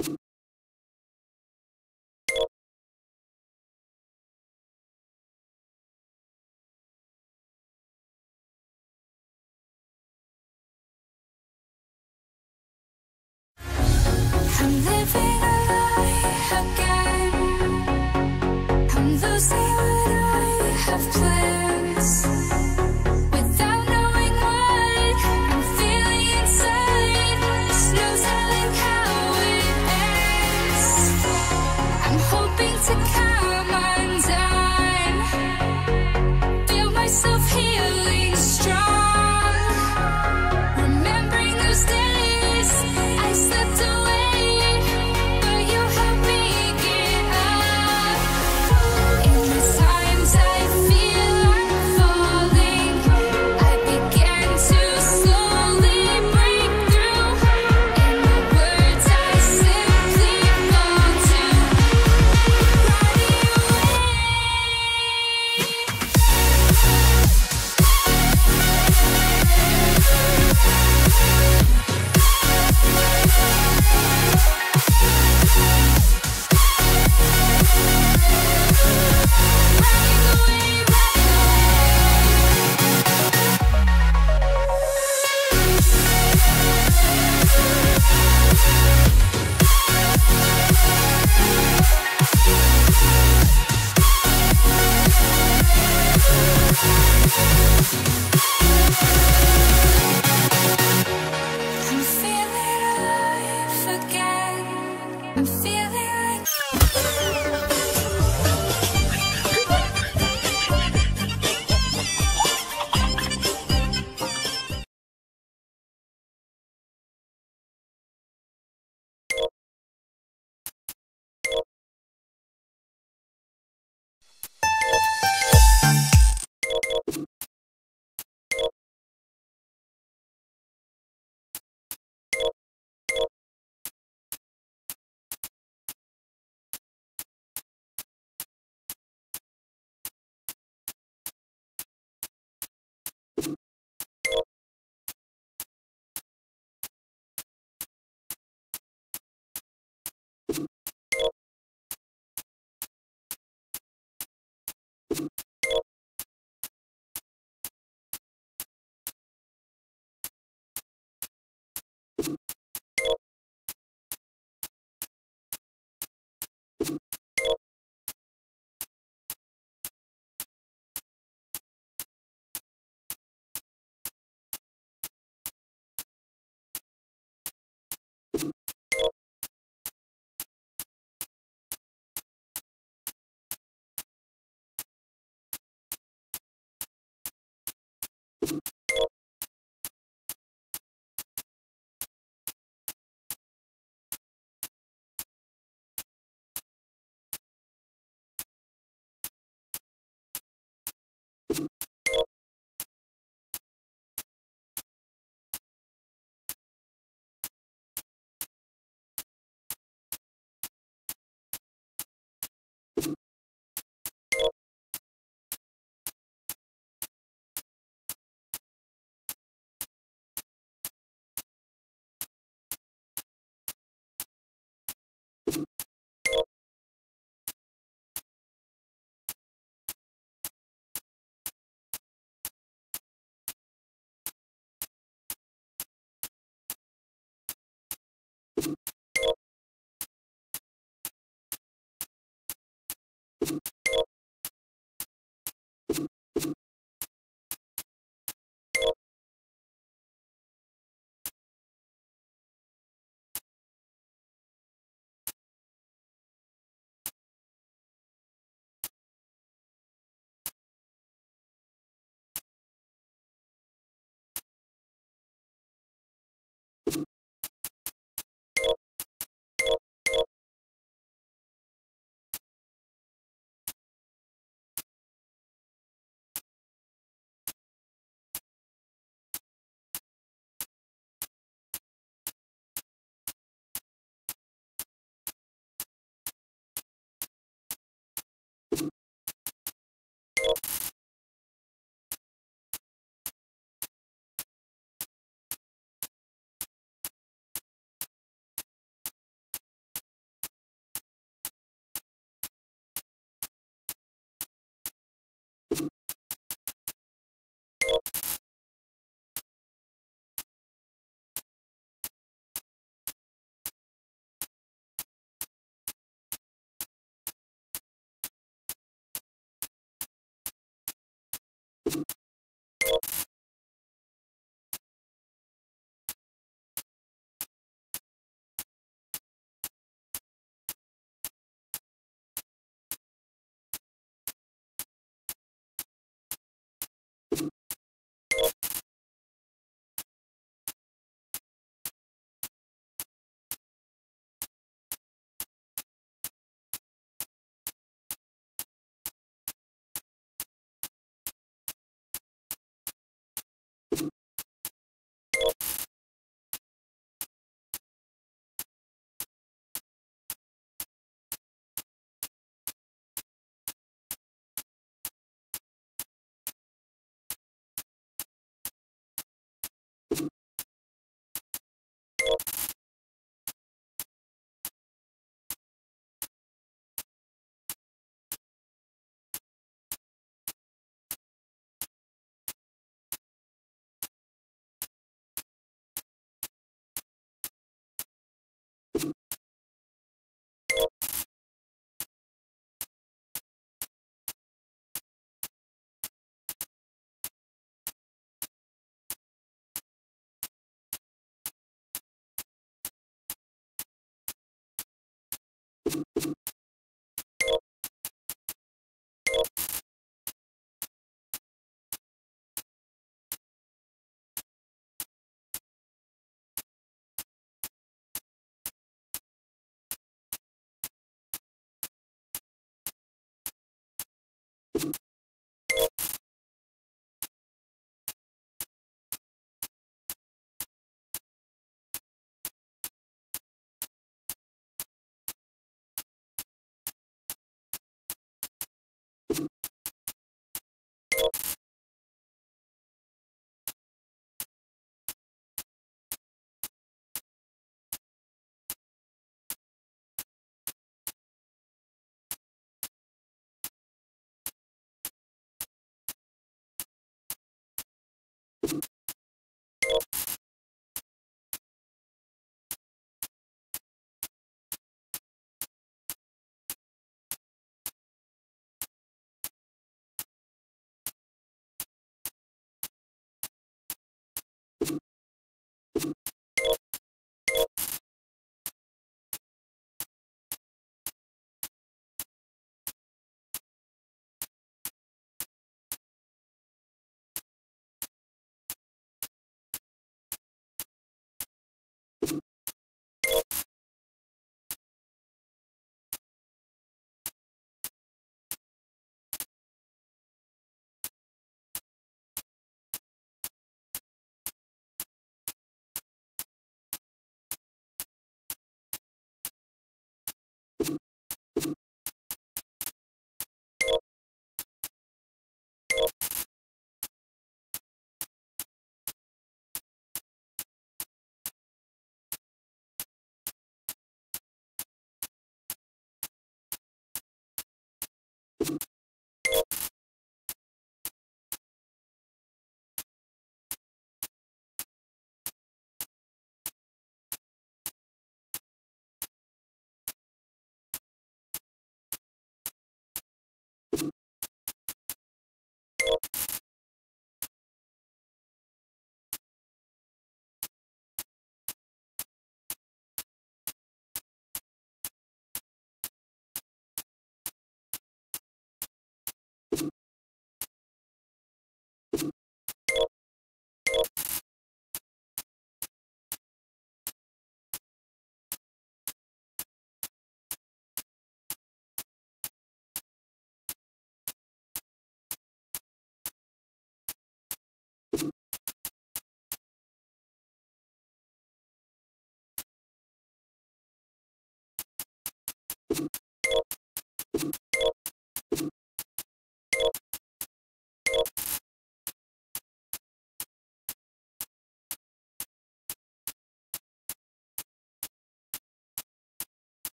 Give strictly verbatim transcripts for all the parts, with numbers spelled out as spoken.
I'm living a lie again. I'm losing what I have planned. Without knowing what I'm feeling inside, there's no telling how it ends. I'm hoping to come undone, feel myself healing strong, remembering those days I slept away.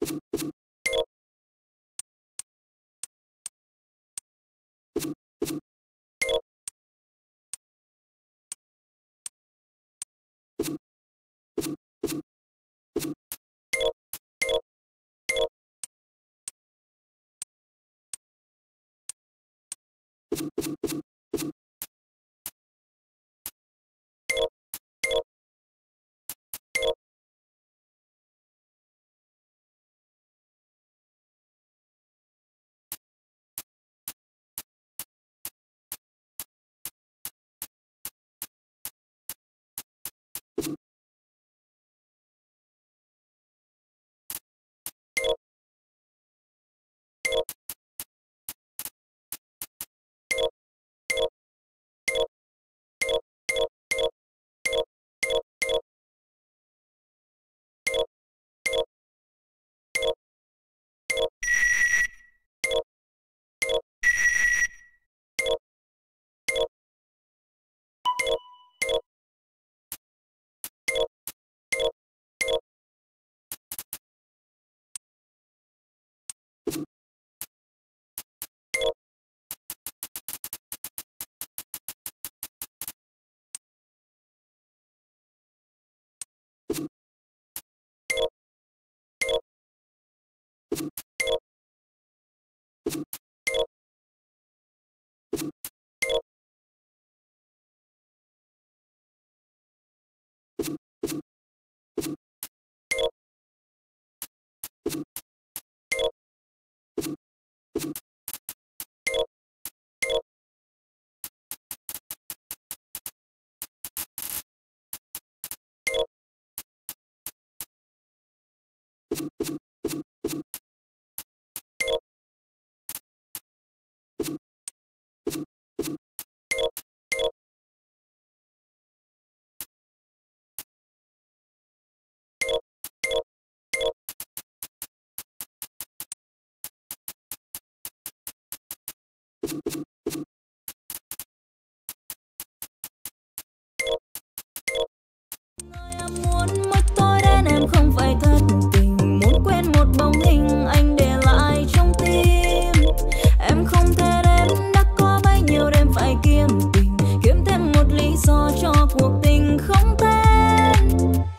Em muốn mất tôi đến em không phải thất tình, muốn quên một bóng hình anh để lại trong tim. Em không thể đến đã có bấy nhiêu đêm phải kiếm tình, kiếm thêm một lý do cho cuộc tình không tên.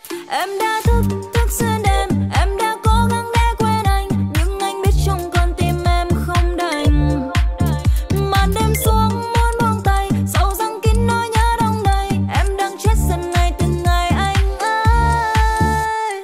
Em đã thức thức xuyên đêm, em đã cố gắng để quên anh, nhưng anh biết trong con tim em không đành. Màn đêm xuống muốn buông tay, sầu răng kín nỗi nhớ đông đầy, em đang chết dần ngày từng ngày anh ơi.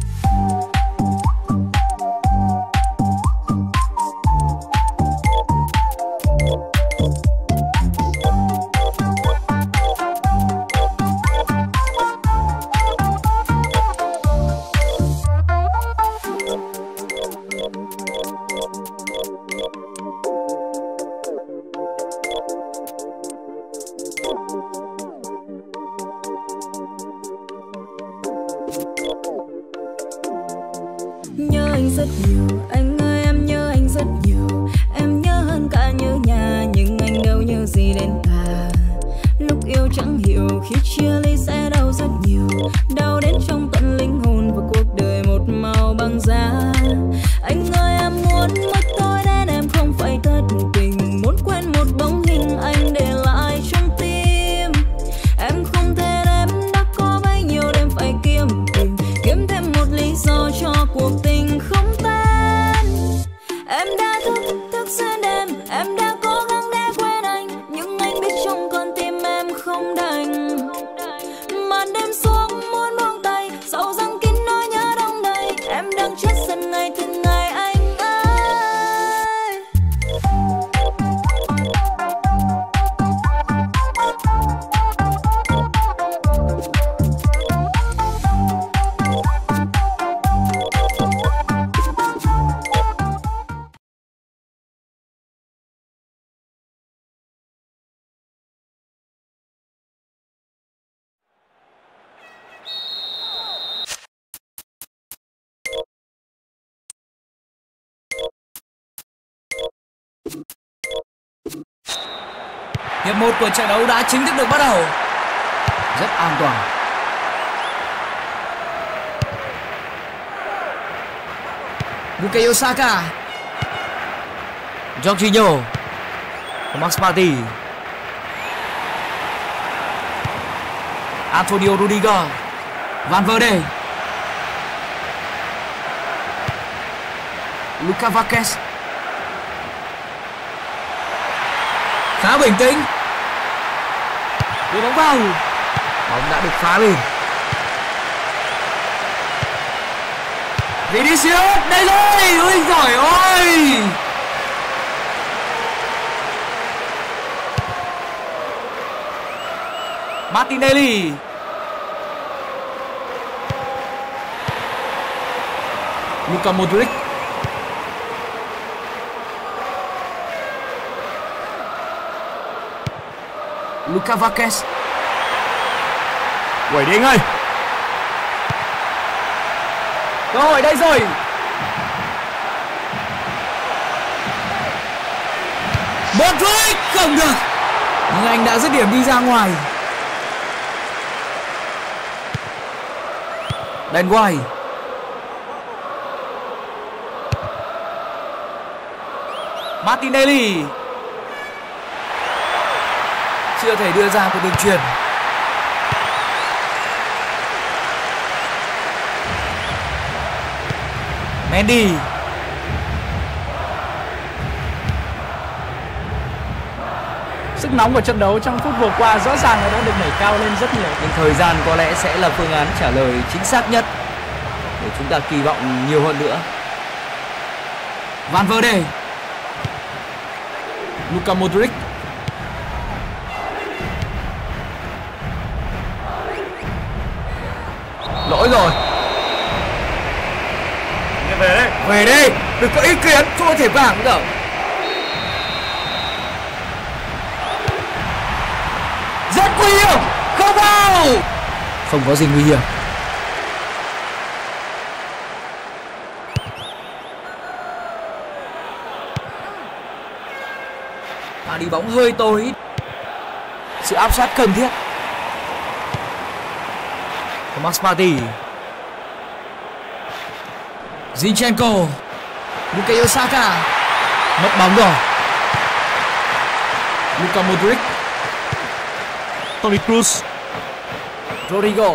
Nhớ anh rất nhiều, anh ơi em nhớ anh rất nhiều. Em nhớ hơn cả nhớ nhà, nhưng anh đâu nhớ gì đến cả. Lúc yêu chẳng hiểu, khi chia ly sẽ đau rất nhiều, đau đến trong tận linh hồn và cuộc đời một màu băng giá. Anh ơi em muốn mất tôi đến em không phải thất tình, muốn quên một bóng hình anh để lại trong tim. Em không thể em đã có bấy nhiêu đêm phải kiếm tình, kiếm thêm một lý do cho cuộc tình không tên. Em đã thức thức xuyên đêm, em đã cố gắng để quên anh, nhưng anh biết trong con tim em không đành. Màn đêm xuống muốn buông tay, sầu răng kín nỗi nhớ đông đầy, em đang chết dần ngày từng ngày anh ơi. Hiệp một của trận đấu đã chính thức được bắt đầu. Rất an toàn. Bukayo Saka, Jorginho, Thomas Partey, Antonio Rudiger, Valverde, Lucas Vazquez. Khá bình tĩnh. Đưa bóng vào. Bóng đã được phá lên. Vinicius, đây rồi. Ôi giời ơi. Martinelli. Luka Modric. Lucas Vazquez. Quẩy đi anh ơi. Cơ hội đây rồi. Modric không được. Nhưng anh đã dứt điểm đi ra ngoài. Ben White. Martinelli. Chưa thể đưa ra một đường chuyền. Mendy. Sức nóng của trận đấu trong phút vừa qua rõ ràng là đã được đẩy cao lên rất nhiều. Nhưng thời gian có lẽ sẽ là phương án trả lời chính xác nhất để chúng ta kỳ vọng nhiều hơn nữa. Valverde. Luka Modric. Lỗi rồi. Về đấy. Về đây. Đừng có ý kiến. Không có thể vàng nữa. Rất nguy hiểm. Không vào. Không có gì nguy hiểm. Và đi bóng hơi tối. Sự áp sát cần thiết. Thomas Partey. Zinchenko. Bukayo Saka. Mất bóng rồi. Luka Modric. Toni Kroos. Rodrigo.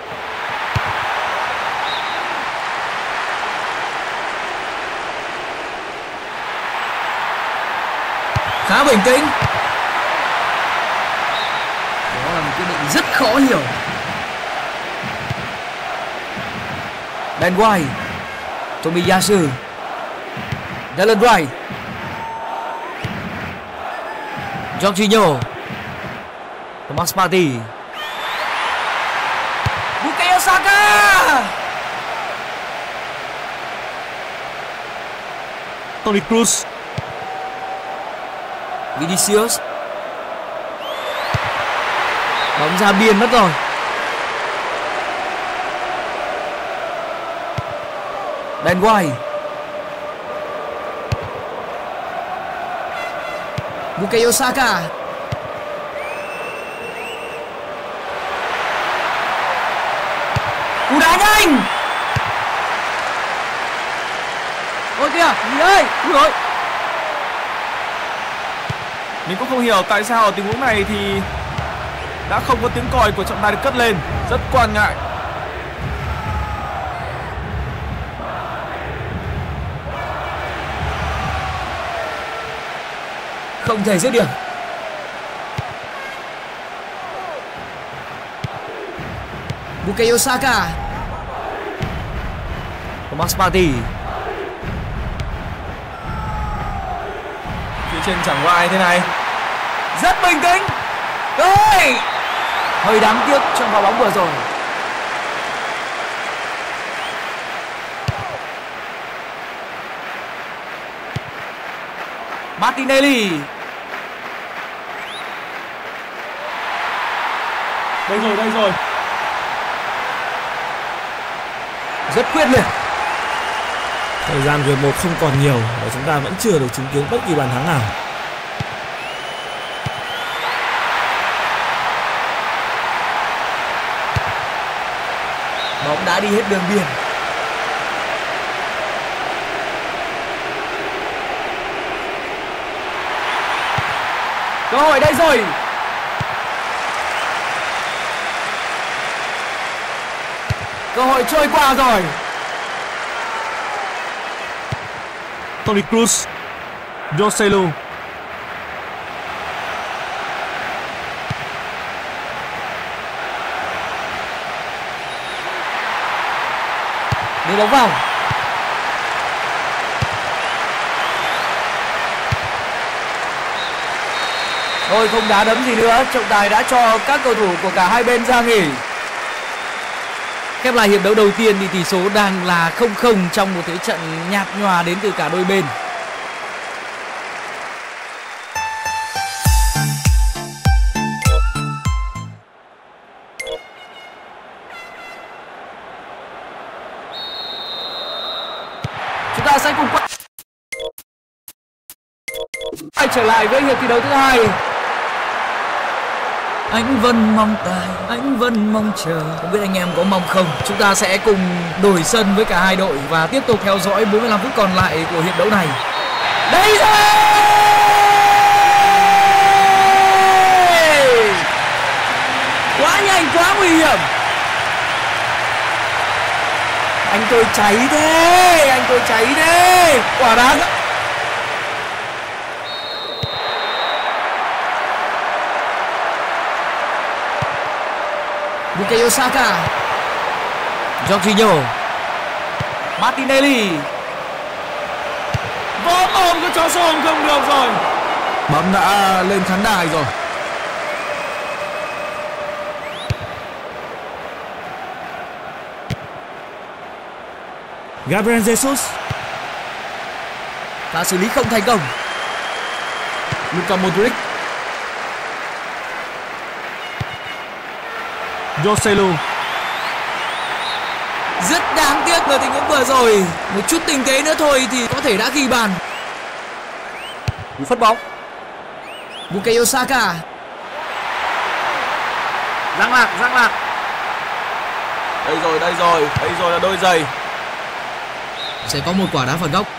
Khá bình tĩnh. Đó là một quyết định rất khó hiểu. Ben White. Tomiyasu. Declan Rice. Jorginho. Thomas Partey. Bukayo Saka. Toni Kroos. Vinicius. Bóng ra biên mất rồi. Ben White. Bukayo Saka. Cú đá nhanh. Ôi kìa, gì ơi, ui ơi. Mình cũng không hiểu tại sao ở tình huống này thì đã không có tiếng còi của trọng tài được cất lên. Rất quan ngại. Không thể dứt điểm. Bukayo Saka. Thomas Partey. Phía trên chẳng có ai thế này. Rất bình tĩnh. Rồi. Hơi đáng tiếc trong pha bóng vừa rồi. Martinelli. Đây rồi, đây rồi. Rất quyết liệt. Thời gian hiệp một không còn nhiều và chúng ta vẫn chưa được chứng kiến bất kỳ bàn thắng nào. Bóng đã đi hết đường biên. Cơ hội đây rồi. Cơ hội trôi qua rồi. Toni Kroos, Joselu, đưa bóng vào. Thôi không đá đấm gì nữa, trọng tài đã cho các cầu thủ của cả hai bên ra nghỉ. Khép lại hiệp đấu đầu tiên thì tỷ số đang là không không trong một thế trận nhạt nhòa đến từ cả đôi bên. Chúng ta sẽ cùng quay trở lại với hiệp thi đấu thứ hai. Anh vẫn mong tài, anh vẫn mong chờ. Không biết anh em có mong không? Chúng ta sẽ cùng đổi sân với cả hai đội và tiếp tục theo dõi bốn mươi lăm phút còn lại của hiệp đấu này. Đây rồi! Quá nhanh, quá nguy hiểm. Anh tôi cháy thế, anh tôi cháy thế. Quả đá. Bukayo Saka, Jorginho, Martinelli. Võ ôm cái chó xôm không được rồi. Bóng đã lên khán đài rồi. Gabriel Jesus. Và xử lý không thành công. Luka Modric, Joselu. Rất đáng tiếc ở tình huống vừa rồi. Một chút tình thế nữa thôi thì có thể đã ghi bàn. Cú phất bóng. Bukayo Saka. Giang lạc, giang lạc. Đây rồi, đây rồi, đây rồi là đôi giày. Sẽ có một quả đá phạt góc.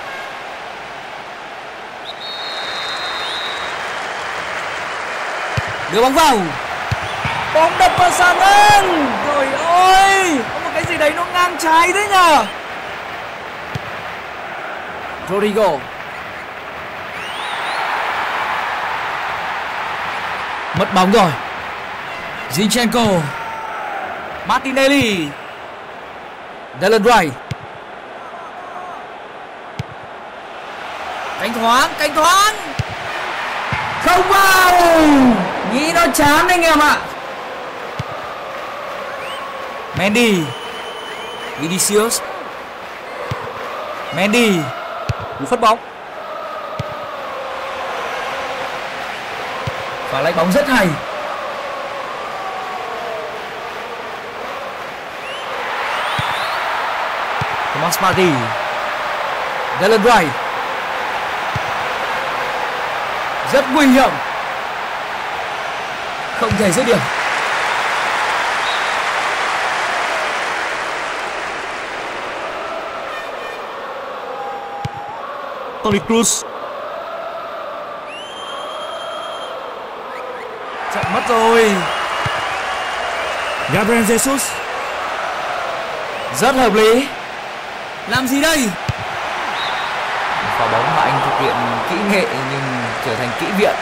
Đưa bóng vào. Bóng đập vào sàn ngang. Trời ơi, có một cái gì đấy nó ngang trái thế nhờ. Rodrigo. Mất bóng rồi. Zinchenko. Martinelli. Declan Rice. Cánh thoáng, cánh thoáng. Không vào. Nghĩ nó chán anh em ạ. Mendy. Vinicius. Mendy. Cú phất bóng. Và lấy bóng rất hay. Thomas Partey. Declan Rice. Rất nguy hiểm. Không thể dứt điểm. Toni Kroos. Chậm mất rồi. Gabriel Jesus. Rất hợp lý. Làm gì đây? Pha bóng mà anh thực hiện kỹ nghệ nhưng trở thành kỹ viện.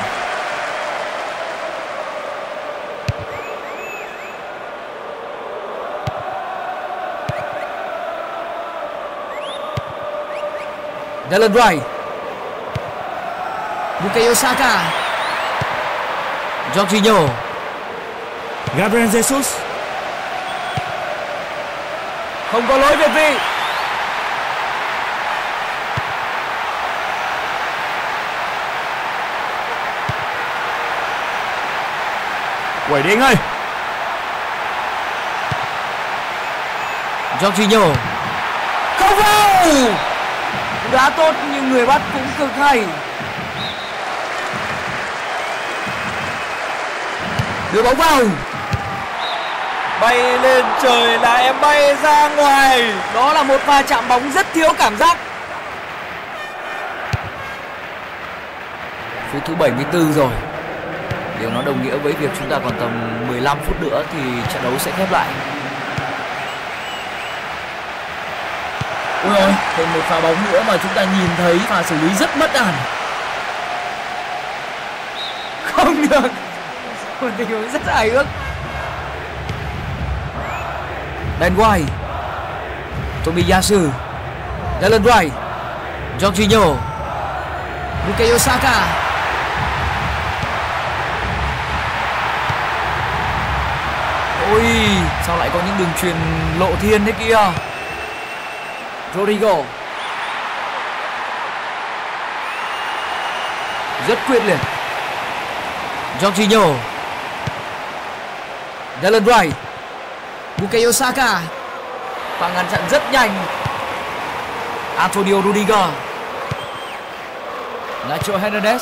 Declan Rice. Bukayo Saka. Jorginho. Gabriel Jesus. Không có lỗi việt vị. Quẩy đi anh ơi. Jorginho. Không vào. Đá tốt nhưng người bắt cũng cực hay. Đưa bóng vào. Bay lên trời là em bay ra ngoài. Đó là một pha chạm bóng rất thiếu cảm giác. Phút thứ bảy mươi tư rồi. Điều nó đồng nghĩa với việc chúng ta còn tầm mười lăm phút nữa thì trận đấu sẽ khép lại. Ôi ôi, thêm một pha bóng nữa mà chúng ta nhìn thấy pha xử lý rất mất đàn. Không được. Một tình huống rất hài hước. Ben White, Tomiyasu, Dylan Wright, Jorginho, Bukayo Saka. Ôi, sao lại có những đường truyền lộ thiên thế kia. Rodrigo rất quyết liệt. Jorginho, Dylan Wright, Bukayo Saka. Và ngăn chặn rất nhanh Antonio Rudiger. Nacho Hernandez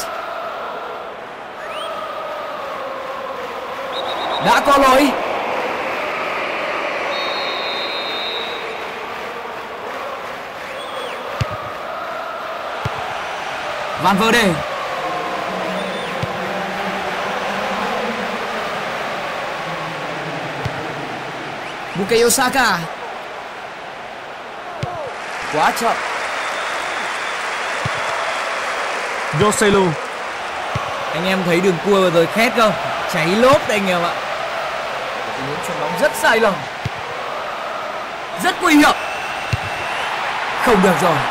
đã có lỗi. Van Verde, Bukayo Saka quá chậm. Joselu, anh em thấy đường cua vừa rồi khét không? Cháy lốp đấy anh em ạ. Những chuyền bóng rất sai lầm, rất nguy hiểm. Không được rồi.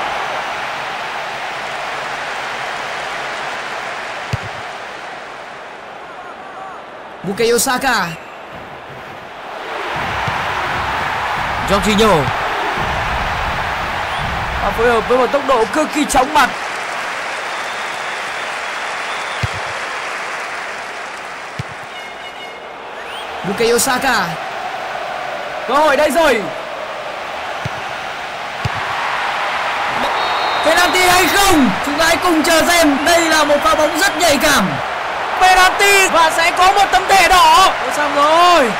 Bukayo Saka, Jorginho và phối hợp với một tốc độ cực kỳ chóng mặt. Bukayo Saka, cơ hội đây rồi. Penalty hay không? Chúng ta hãy cùng chờ xem. Đây là một pha bóng rất nhạy cảm. Penalty và sẽ có một tấm thẻ đỏ. Ôi, xong rồi.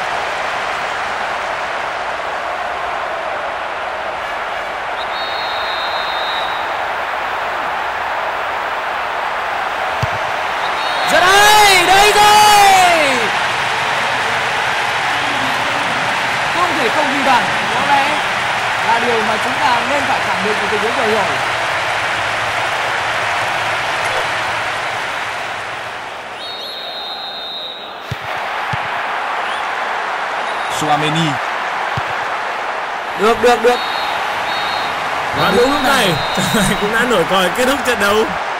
Rất hay, đây rồi. Không thể không ghi bàn. Có lẽ là điều mà chúng ta nên phải khẳng định từ tình huống vừa rồi. Tchouaméni. Được, được, được. Và đúng lúc này cũng đã nổi còi kết thúc trận đấu.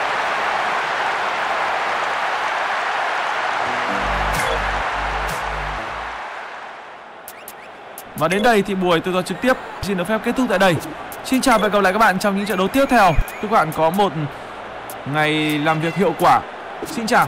Và đến đây thì buổi tường thuật trực tiếp xin được phép kết thúc tại đây. Xin chào và hẹn gặp lại các bạn trong những trận đấu tiếp theo. Chúc các bạn có một ngày làm việc hiệu quả. Xin chào.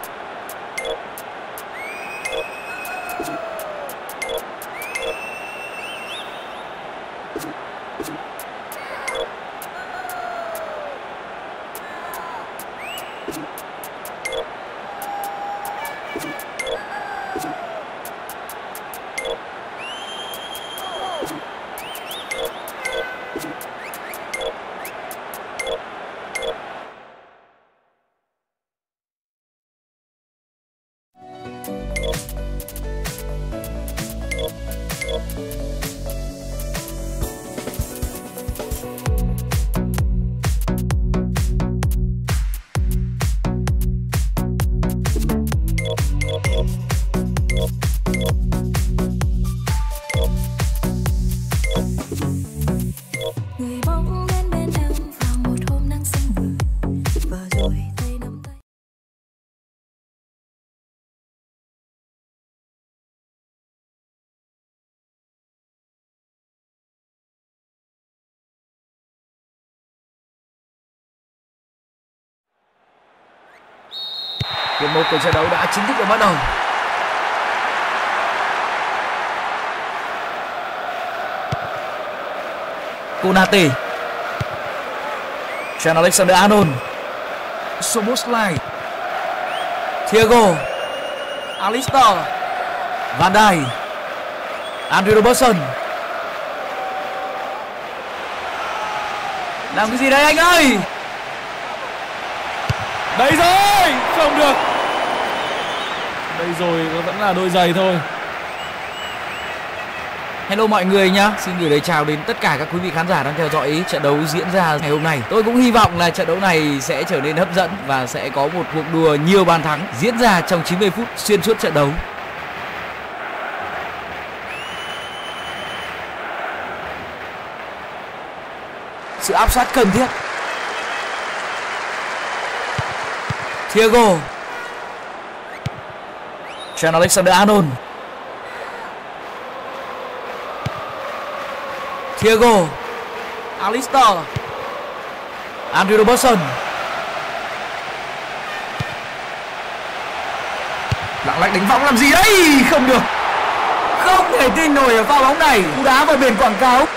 Người bóng đến bên em vào một hôm nắng xanh vườn và rồi tay nắm tay. Hiệp một của trận đấu đã chính thức được bắt đầu. Konate, Trent Alexander-Arnold, Szoboszlai, Thiago, Alistair, Van Dijk, Andrew Robertson. Làm cái gì đây anh ơi? Đây rồi, không được. Đây rồi, nó vẫn là đôi giày thôi. Hello mọi người nhá, xin gửi lời chào đến tất cả các quý vị khán giả đang theo dõi trận đấu diễn ra ngày hôm nay. Tôi cũng hy vọng là trận đấu này sẽ trở nên hấp dẫn và sẽ có một cuộc đua nhiều bàn thắng diễn ra trong chín mươi phút xuyên suốt trận đấu. Sự áp sát cần thiết. Thiago, Trent Alexander-Arnold, Thiago, Alistair, Andrew Robertson. Lạng lách đánh võng làm gì đấy? Không được. Không thể tin nổi ở pha bóng này. Cú đá vào biển quảng cáo.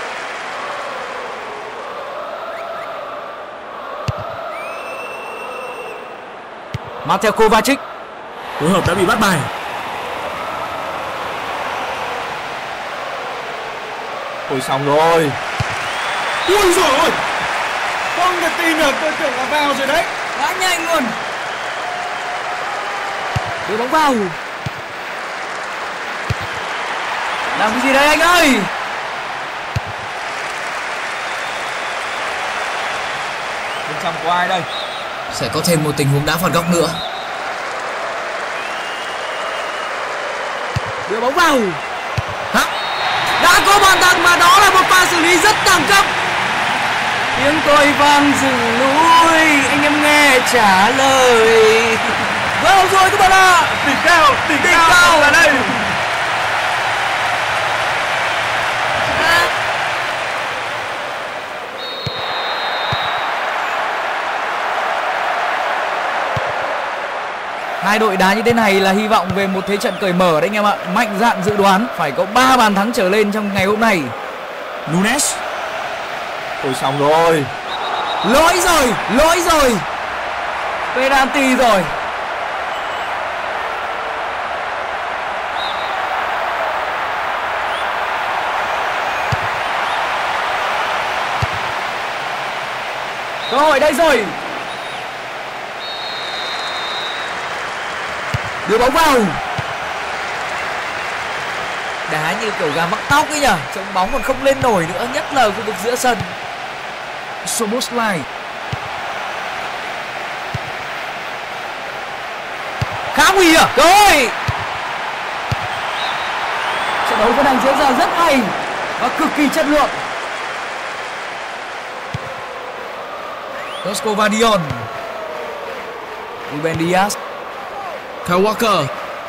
Mateo Kovacic. Phối hợp đã bị bắt bài. Ôi xong rồi. Ui giời ơi, Không thể tin được, tôi tưởng là vào rồi đấy. Quá nhanh luôn. Đưa bóng vào. Làm cái gì đấy anh ơi? Bên trong có ai đây? Sẽ có thêm một tình huống đá phạt góc nữa. Đưa bóng vào. Hả? Đã có bàn thắng mà đó là một pha xử lý rất đẳng cấp. Tiếng tôi vang dừng núi, anh em nghe trả lời. Vào rồi các bạn ạ. Đỉnh cao, đỉnh, Đỉnh cao, cao là đây. Hai đội đá như thế này là hy vọng về một thế trận cởi mở đấy anh em ạ. Mạnh dạn dự đoán phải có ba bàn thắng trở lên trong ngày hôm nay. Nunes. Ôi xong rồi. Lỗi rồi, lỗi rồi. Penalty rồi. Cơ hội đây rồi. Đưa bóng vào. Đá như kiểu gà mắc tóc ấy nhở. Trông bóng còn không lên nổi nữa, nhất là khu vực giữa sân. Szoboszlai. Khá nguy hiểm. Rồi. Trận đấu vẫn đang diễn ra rất hay và cực kỳ chất lượng. Josko Vardiol, Ruben Dias, Kyle Walker.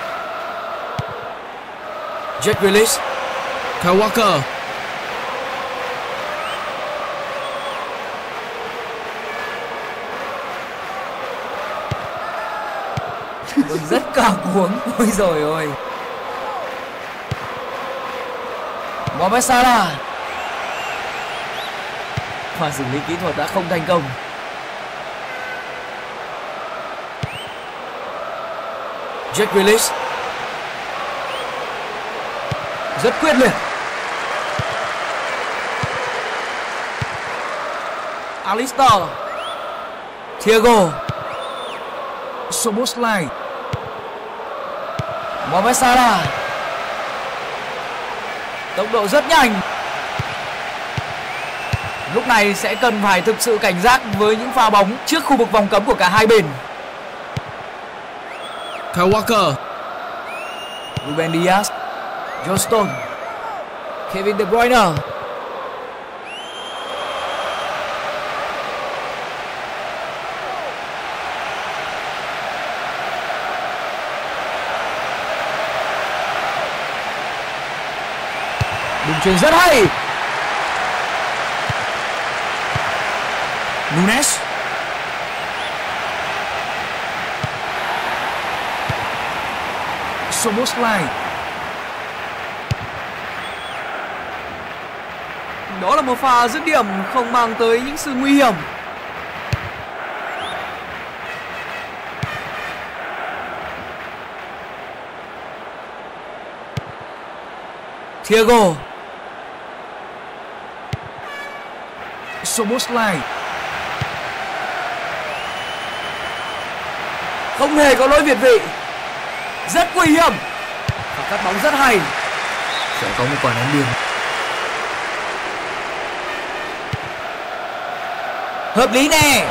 Jack Grealish, Kyle Walker. rất cảm cuống. Ôi rồi ôi. Mohamed Salah. Pha xử lý kỹ thuật đã không thành công. Jack Grealish rất quyết liệt. Alistair, Thiago, Szoboszlai. Mohamed Salah. Tốc độ rất nhanh. Lúc này sẽ cần phải thực sự cảnh giác với những pha bóng trước khu vực vòng cấm của cả hai bên. Kyle Walker. Ruben Dias, John Stones, Kevin De Bruyne. Đường chuyền rất hay. Nunes. Szoboszlai. Đó là một pha dứt điểm không mang tới những sự nguy hiểm. Thiago, Szoboszlai. không hề có lỗi việt vị. Rất nguy hiểm. Và cắt bóng rất hay. Sẽ có một quả ném biên. Hợp lý nè.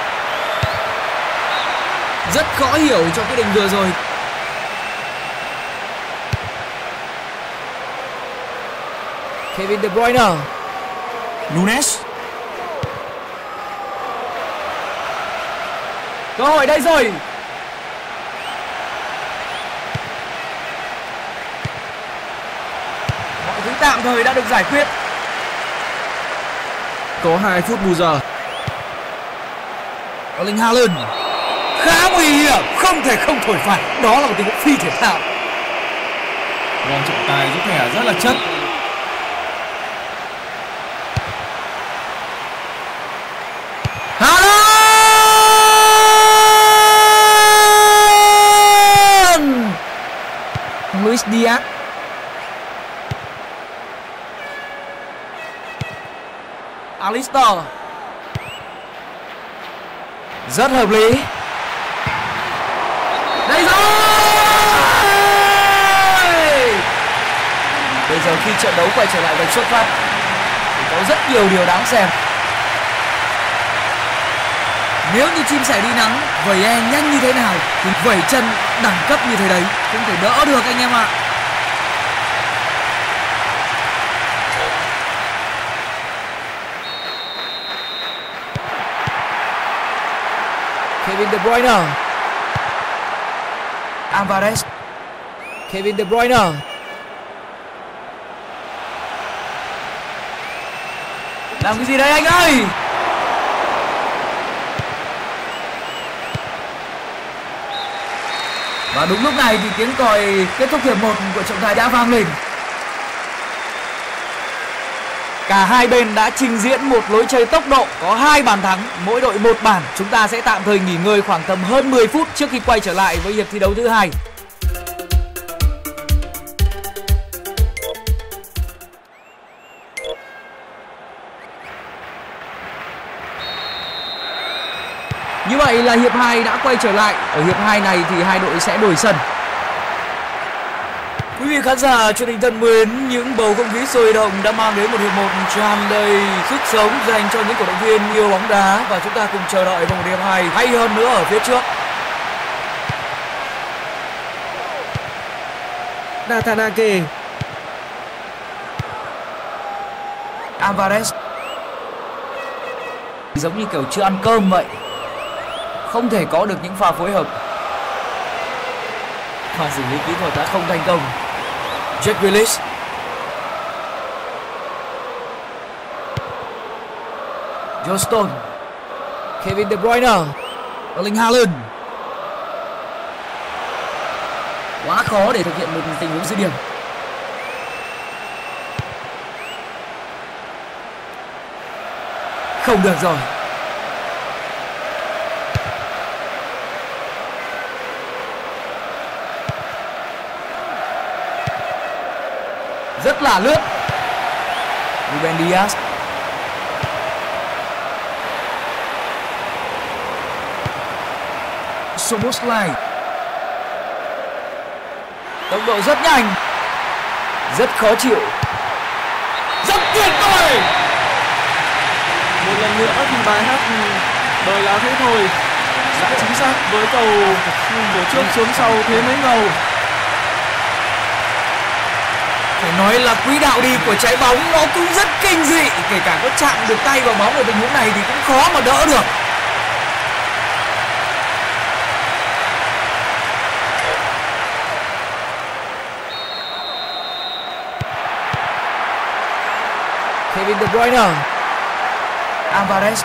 Rất khó hiểu cho quyết định vừa rồi. Kevin De Bruyne. Nunes. Cơ hội đây rồi. Mọi thứ tạm thời đã được giải quyết. Có hai phút bù giờ. Erling Haaland. Khá nguy hiểm, không thể không thổi phạt. Đó là một tình huống phi thể thao. Vâng, trọng tài rút thẻ rất là chất. Haaland. Luis Diaz. Alistar. Rất hợp lý. Đây rồi. Bây giờ khi trận đấu quay trở lại vạch xuất phát thì có rất nhiều điều đáng xem. Nếu như chim sẻ đi nắng, vẩy e nhanh như thế nào thì vẩy chân đẳng cấp như thế đấy cũng thể đỡ được anh em ạ. Kevin De Bruyne. Alvarez. Kevin De Bruyne. Làm cái gì đây anh ơi? Và đúng lúc này thì tiếng còi kết thúc hiệp một của trọng tài đã vang lên. Cả hai bên đã trình diễn một lối chơi tốc độ, có hai bàn thắng, mỗi đội một bàn. Chúng ta sẽ tạm thời nghỉ ngơi khoảng tầm hơn mười phút trước khi quay trở lại với hiệp thi đấu thứ hai. Như vậy là hiệp hai đã quay trở lại. Ở hiệp hai này thì hai đội sẽ đổi sân. Quý vị khán giả truyền hình thân mến, những bầu không khí sôi động đã mang đến một hiệp một tràn đầy sức sống dành cho những cổ động viên yêu bóng đá, và chúng ta cùng chờ đợi vào một hiệp hai hay hơn nữa ở phía trước. Natanake. Alvarez. Giống như kiểu chưa ăn cơm vậy, không thể có được những pha phối hợp. Pha xử lý kỹ thuật đã không thành công. Jack Grealish. John Stone. Kevin De Bruyne. Erling Haaland. Quá khó để thực hiện một tình huống dứt điểm. Không được rồi. Rất là lướt. Ruben Diaz. Szoboszlai. Tốc độ rất nhanh, rất khó chịu, rất tuyệt vời. Một lần nữa thì bài hát đời là thế thôi đã chính xác với cầu của trước xuống sau thế mấy ngầu. Phải nói là quỹ đạo đi của trái bóng nó cũng rất kinh dị. Kể cả có chạm được tay vào bóng ở tình huống này thì cũng khó mà đỡ được. Kevin De Bruyne. Alvarez.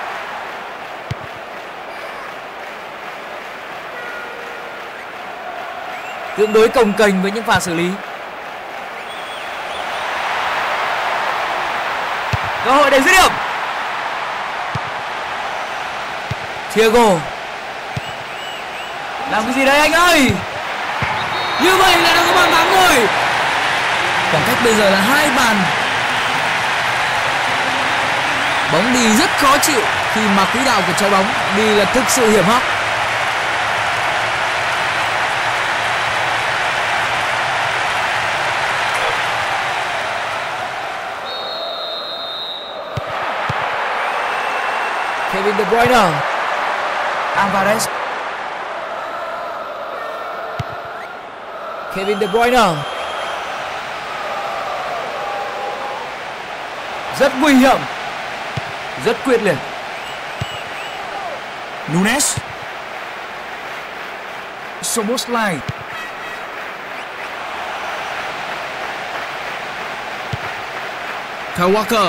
Tương đối cồng kềnh với những pha xử lý. Cơ hội để dứt điểm. Thiago. Làm cái gì đấy anh ơi? Như vậy là đã có bàn thắng rồi. Khoảng cách bây giờ là hai bàn. Bóng đi rất khó chịu khi mà quỹ đạo của trái bóng đi là thực sự hiểm hóc. Kevin De Bruyne. Alvarez. Kevin De Bruyne. Rất nguy hiểm, rất quyết liệt. Nunes. Szoboszlai. Kyle Walker.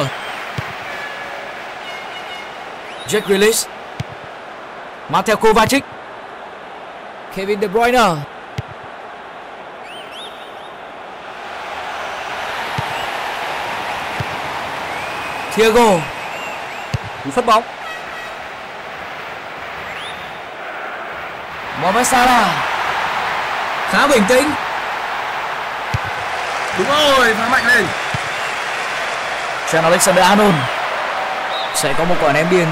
Jack Grealish. Mateo Kovacic. Kevin De Bruyne. Thiago. Cú phất bóng. Mohamed Salah. Khá bình tĩnh. Đúng rồi, phá mạnh lên. Trent Alexander-Arnold sẽ có một quả ném biên.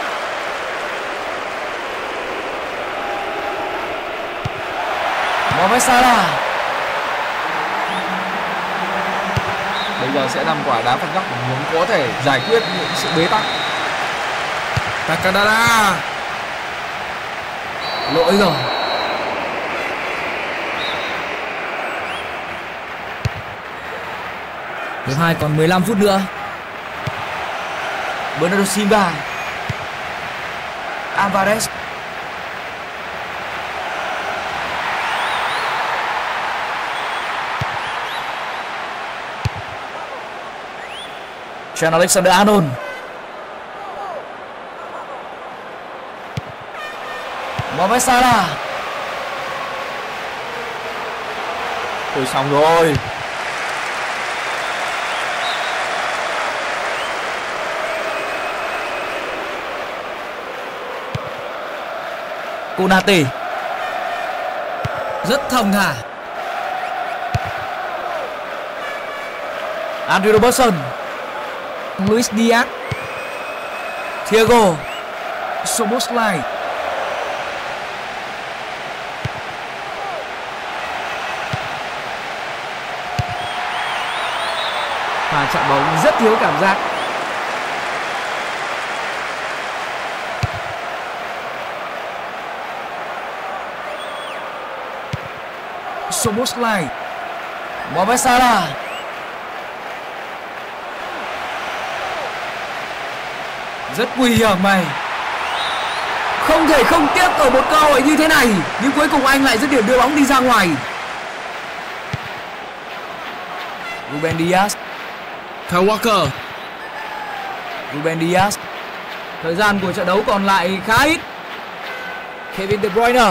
Mohamed Salah. Bây giờ sẽ làm quả đá phạt góc muốn có thể giải quyết những sự bế tắc. Takadara. Lỗi rồi. Hiệp hai còn mười lăm phút nữa. Bernardo Silva. Alvarez. Trent Alexander-Arnold. Mohamed Salah. Thôi xong rồi. Konate. Rất thầm thả. Andrew Robertson. Luis Diaz. Thiago. Szoboszlai. Pha chạm bóng rất thiếu cảm giác. Szoboszlai. Mohamed Salah. Rất nguy hiểm này. Không thể không tiếc ở một cơ hội như thế này. Nhưng cuối cùng anh lại dứt điểm đưa bóng đi ra ngoài. Ruben Dias. Kyle Walker. Ruben Dias. Thời gian của trận đấu còn lại khá ít. Kevin De Bruyne.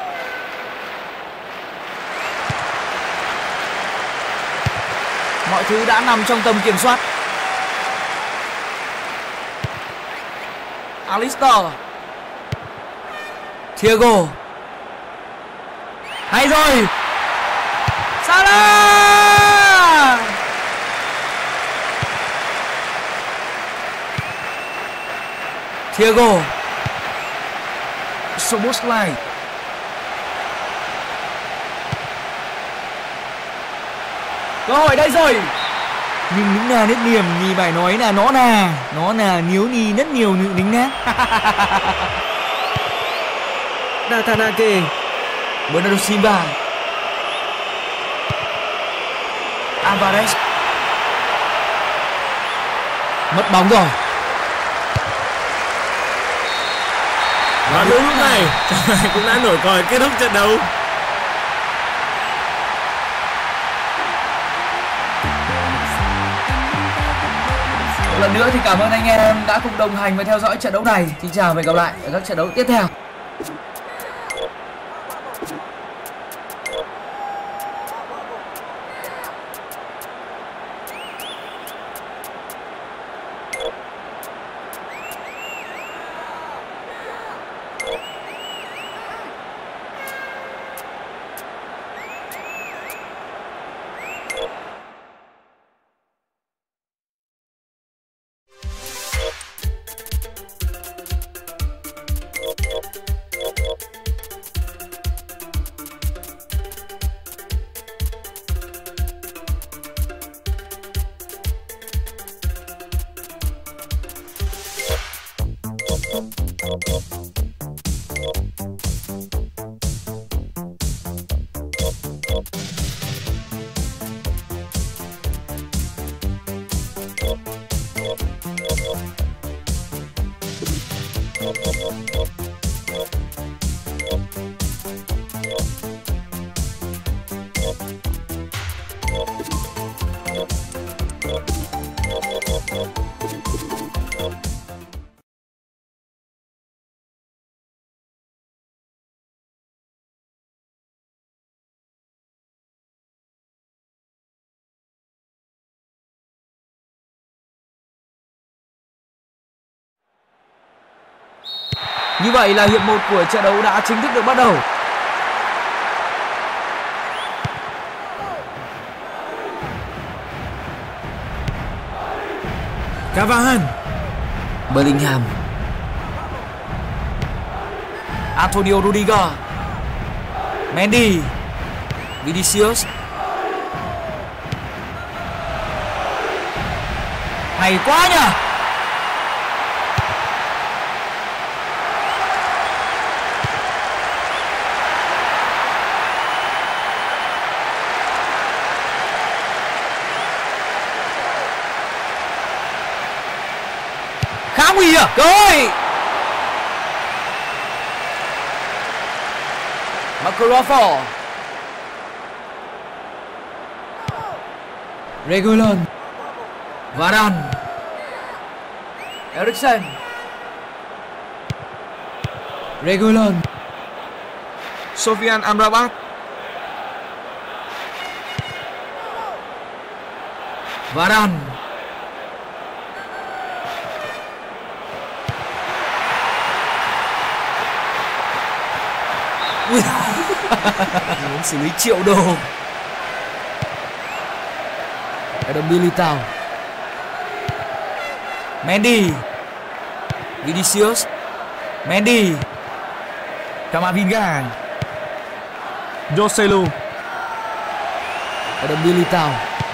Mọi thứ đã nằm trong tầm kiểm soát. Alistair. Thiago. Hay rồi. Salah. Thiago. Szoboszlai. Cơ hội đây rồi. Nhưng những nà nét niềm nhì bài nói là nó nà. Nó nà níu nhì rất nhiều nữ đính nát. Datanake. Bernardo Silva. Alvarez. Mất bóng rồi. Và đúng lúc này cũng đã nổi còi kết thúc trận đấu. Một lần nữa thì cảm ơn anh em đã cùng đồng hành và theo dõi trận đấu này. Xin chào và hẹn gặp lại ở các trận đấu tiếp theo. Như vậy là hiệp một của trận đấu đã chính thức được bắt đầu. Cavahan, Bellingham, Antonio Rudiger, Mendy, Vinicius. Hay quá nhỉ. Khá nguy hiểm. Rồi. Marco Rashford, Reguilon, Varane, Eriksen, Reguilon, Sofian Amrabat, Varane, ui muốn xử lý triệu đồ. Adam Militao, Mendy, Vinicius, Mendy, Camavinga, Joselu, Adam Militao,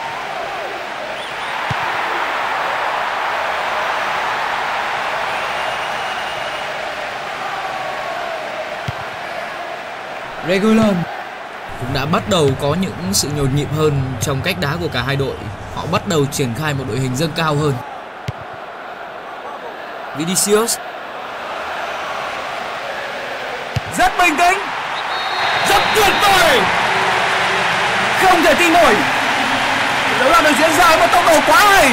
Reguilon. Cũng đã bắt đầu có những sự nhộn nhịp hơn trong cách đá của cả hai đội. Họ bắt đầu triển khai một đội hình dâng cao hơn. Vinicius rất bình tĩnh, rất tuyệt vời, không thể tin nổi. Đấu là được diễn ra với tốc độ quá hay,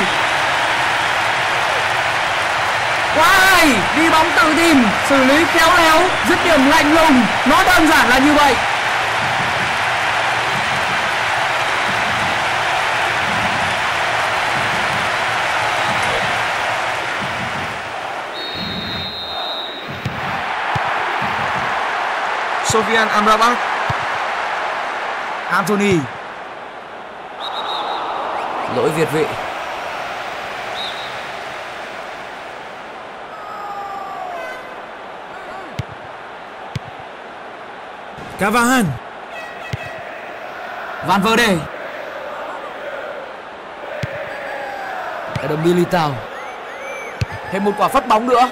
quá hay. Đi bóng tự tìm, xử lý khéo léo, dứt điểm lạnh lùng. Nó đơn giản là như vậy. Sofian Amrabat, Anthony, lỗi việt vị. Cavahan, Van Verde, Adam Militao. Thêm một quả phất bóng nữa.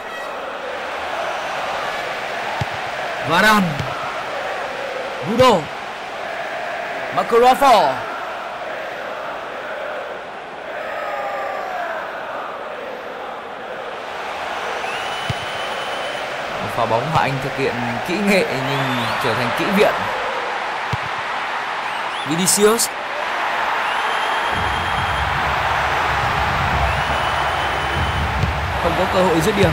Varane, Gudo, Marco Rashford, một pha bóng mà anh thực hiện kỹ nghệ nhưng trở thành kỹ viện. Vinicius, không có cơ hội dứt điểm.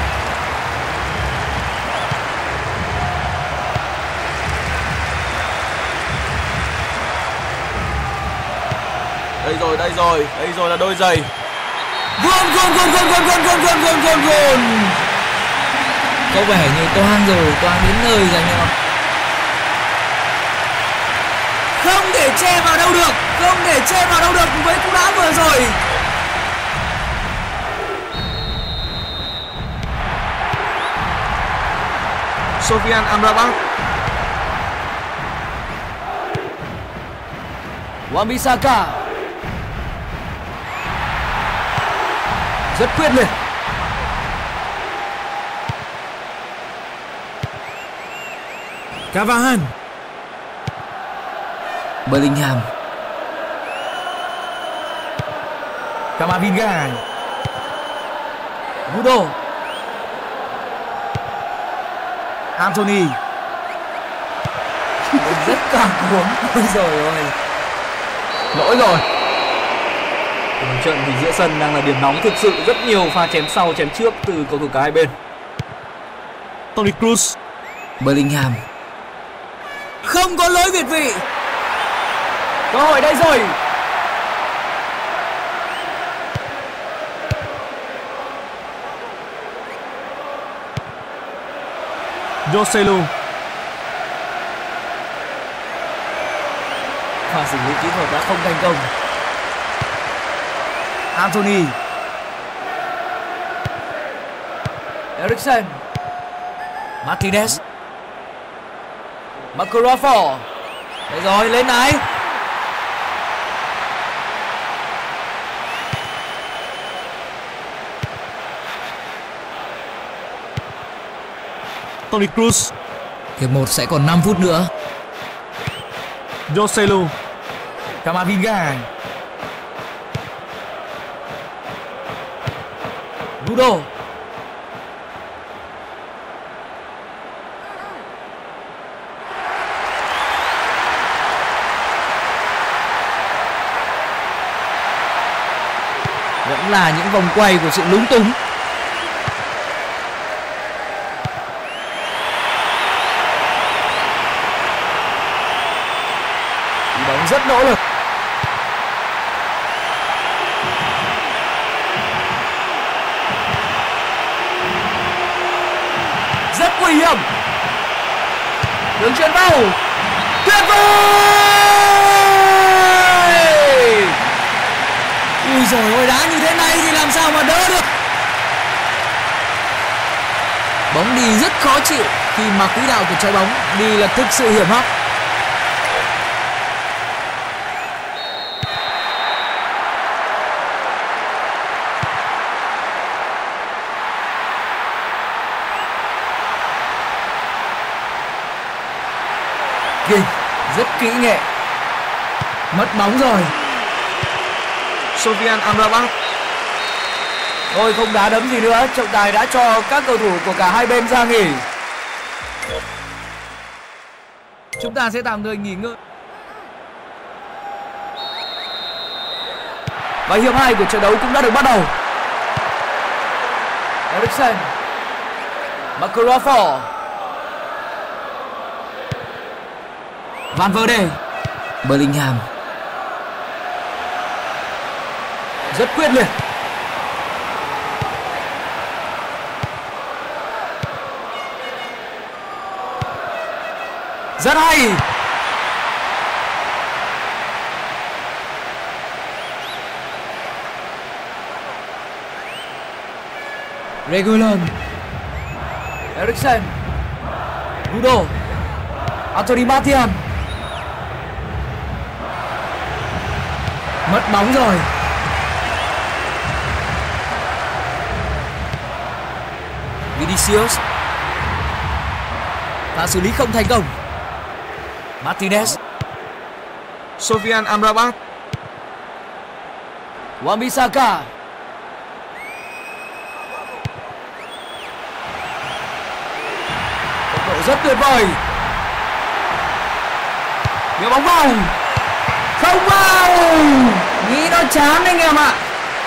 đây rồi, đây rồi, đây rồi là đôi giày. Gol, gol, gol, gol, gol, gol, gol, gol, gol, gol, gol. Có vẻ như toang rồi, toang đến nơi rồi anh em ạ. Không thể che vào đâu được, không thể che vào đâu được với cú đá vừa rồi. Sofian Amrabat, Wan-Bissaka rất quyết liệt. Cavahan, Bellingham, Camavinga, Gudo, Anthony. Rất cảm cuống. Ôi rồi ôi. Lỗi rồi. Trận thì giữa sân đang là điểm nóng thực sự, rất nhiều pha chém sau chém trước từ cầu thủ cả hai bên. Toni Kroos. Bellingham. Không có lỗi việt vị. Cơ hội đây rồi. Joselu. Pha xử lý kỹ thuật đã không thành công. Anthony. Eriksen. Martinez. Marco Rashford. Đấy rồi, lên này. Toni Kroos. Hiệp một sẽ còn năm phút nữa. Joselu. Camavinga. Nuno. Vẫn là những vòng quay của sự lúng túng. Đi bóng rất nỗ lực. Rất nguy hiểm. Đường chuyền vào. Tuyệt vời. Ui giời ơi, đá như thế này thì làm sao mà đỡ được. Bóng đi rất khó chịu khi mà quỹ đạo của trái bóng đi là thực sự hiểm hóc. Kinh, rất kỹ nghệ. Mất bóng rồi. Sofian Amrabat. Thôi không đá đấm gì nữa, trọng tài đã cho các cầu thủ của cả hai bên ra nghỉ. Chúng ta sẽ tạm thời nghỉ ngơi. Và hiệp hai của trận đấu cũng đã được bắt đầu. Eriksen. Marco Rashford. Van Verde. Bellingham. Rất quyết liệt. Rất hay. Reguilon. Eriksen. Nuno. Anthony Martial. Mất bóng rồi. Vinicius. Pha xử lý không thành công. Martinez. Sofian Amrabat. Wan-Bissaka. Tốc độ rất tuyệt vời. Đưa bóng vào. Không vào. Nghĩ nó chán anh em ạ.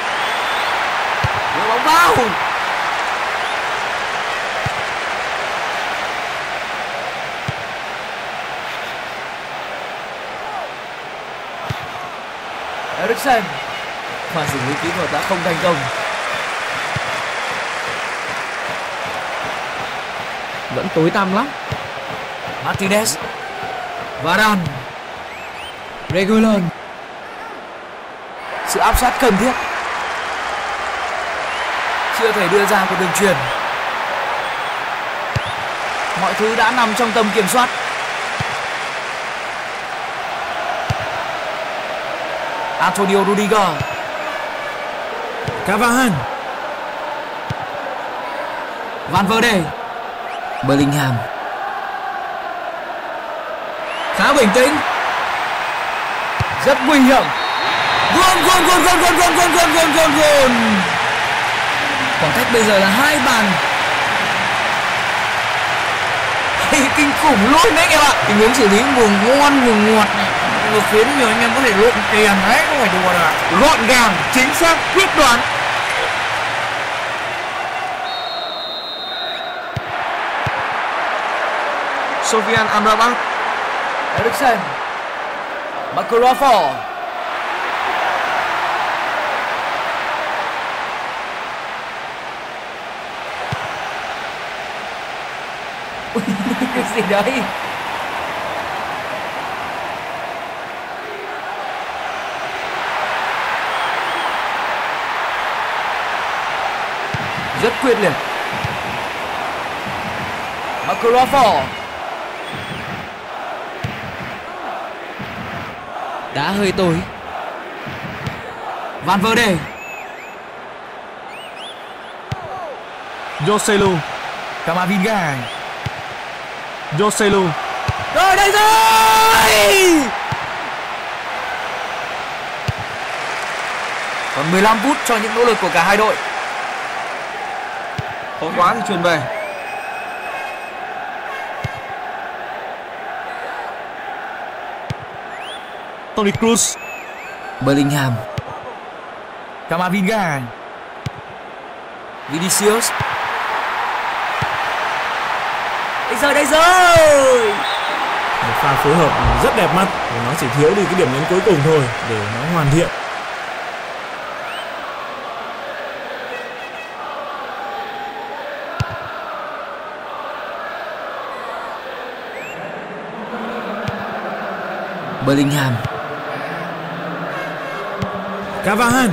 Đưa bóng vào. Eriksen. Pha xử lý kỹ thuật đã không thành công. Vẫn tối tăm lắm. Martinez. Varane. Reguilon. Sự áp sát cần thiết. Chưa thể đưa ra một đường chuyền. Mọi thứ đã nằm trong tầm kiểm soát. Antonio Rudiger. Cavani. Van Verde. Bellingham. Khá bình tĩnh. Rất nguy hiểm. Gol gol gol gol gol gol gol gol gol gol. Khoảng cách bây giờ là hai bàn. đây kinh khủng luôn đấy anh em ạ. Tình huống xử lý vừa ngon vừa ngọt này, vừa khiến nhiều anh em có thể lộn tiền đấy, không phải đùa đâu. Gọn gàng, chính xác, quyết đoán. Sofian Amrabat, Eriksen, Marco Rashford. Cái gì đấy? Rất quyết liệt. Marco Rashford. Đá hơi tối. Van Verde. Joselu, Camavinga. Joselu. Rồi đây rồi. Còn mười lăm phút cho những nỗ lực của cả hai đội. Khó quá thì chuyền về. Toni Kroos, Bellingham. Camavinga. Vinicius. Đây rồi, đây rồi. Một pha phối hợp rất đẹp mắt, nó chỉ thiếu đi cái điểm nhấn cuối cùng thôi để nó hoàn thiện. Bellingham. Cavahan.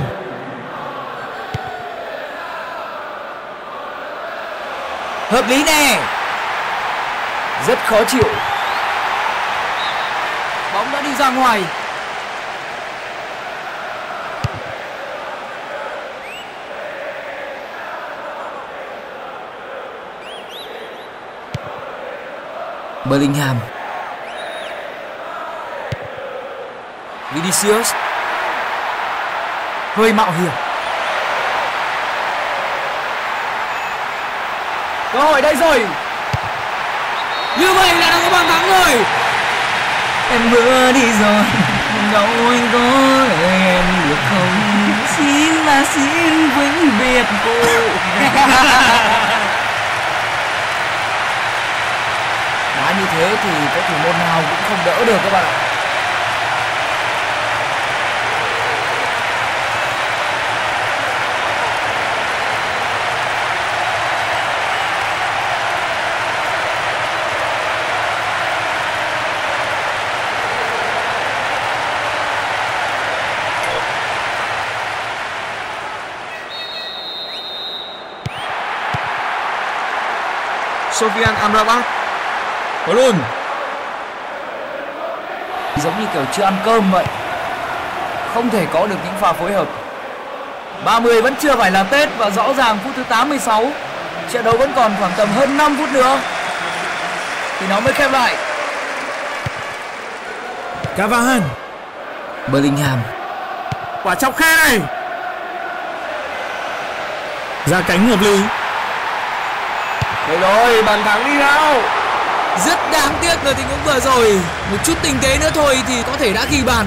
Hợp lý nè. Rất khó chịu. Bóng đã đi ra ngoài. Bellingham. Vinicius. Hơi mạo hiểm. Cơ hội đây rồi. Như vậy là đã có bàn thắng rồi. Em vừa đi rồi, đâu anh có lời em được không? Xin là xin vĩnh biệt cô. Đá như thế thì có thủ môn nào cũng không đỡ được các bạn ạ. Sofian Amrabat. Có luôn. Giống như kiểu chưa ăn cơm vậy. Không thể có được những pha phối hợp. ba mươi vẫn chưa phải là Tết. Và rõ ràng phút thứ tám mươi sáu, trận đấu vẫn còn khoảng tầm hơn năm phút nữa thì nó mới khép lại. Cavahan. Bellingham. Quả chọc khe này. Ra cánh hợp lý. Đây rồi, bàn thắng đi nào. Rất đáng tiếc ở tình huống vừa rồi. Một chút tinh tế nữa thôi thì có thể đã ghi bàn.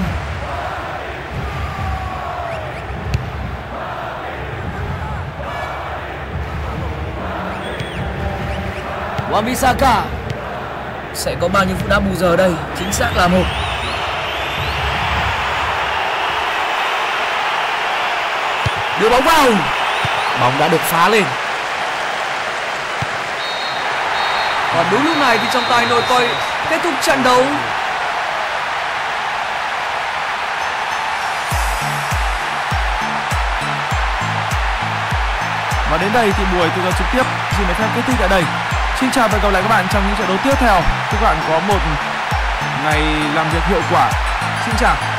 Wan-Bissaka. Sẽ có bao nhiêu phút đá bù giờ đây? Chính xác là một. Đưa bóng vào. Bóng đã được phá lên. Còn đúng lúc này thì trọng tài nổi còi kết thúc trận đấu. Và đến đây thì buổi tường thuật trực tiếp xin được phép kết thúc tại đây. Xin chào và hẹn gặp lại các bạn trong những trận đấu tiếp theo. Chúc các bạn có một ngày làm việc hiệu quả. Xin chào.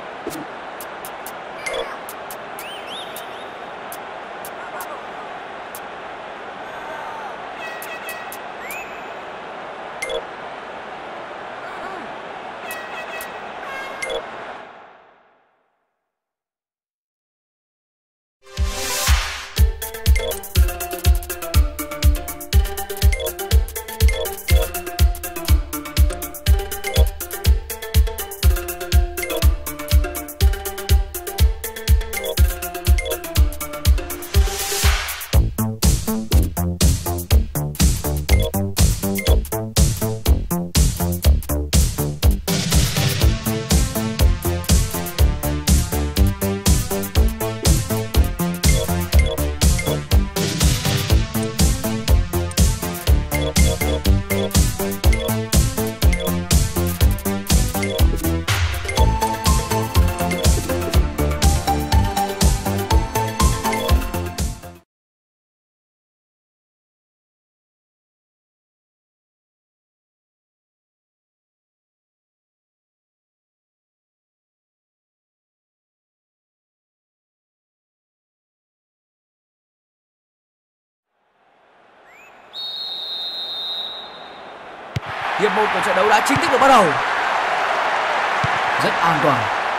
Hiệp một của trận đấu đã chính thức được bắt đầu. Rất an toàn.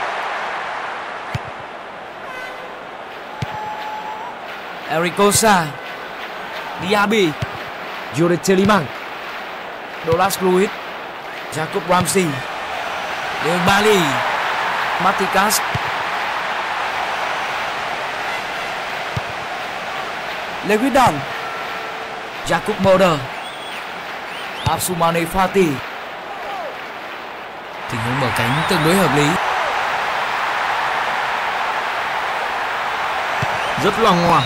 Ericosa, Diaby, Yuri Tielemans, Douglas Luiz, Jacob Ramsey, Dembele, Matikas, Lewis Dunk, Jacob Mulder, Asumani Fati. Tình huống mở cánh tương đối hợp lý. Rất là ngoan.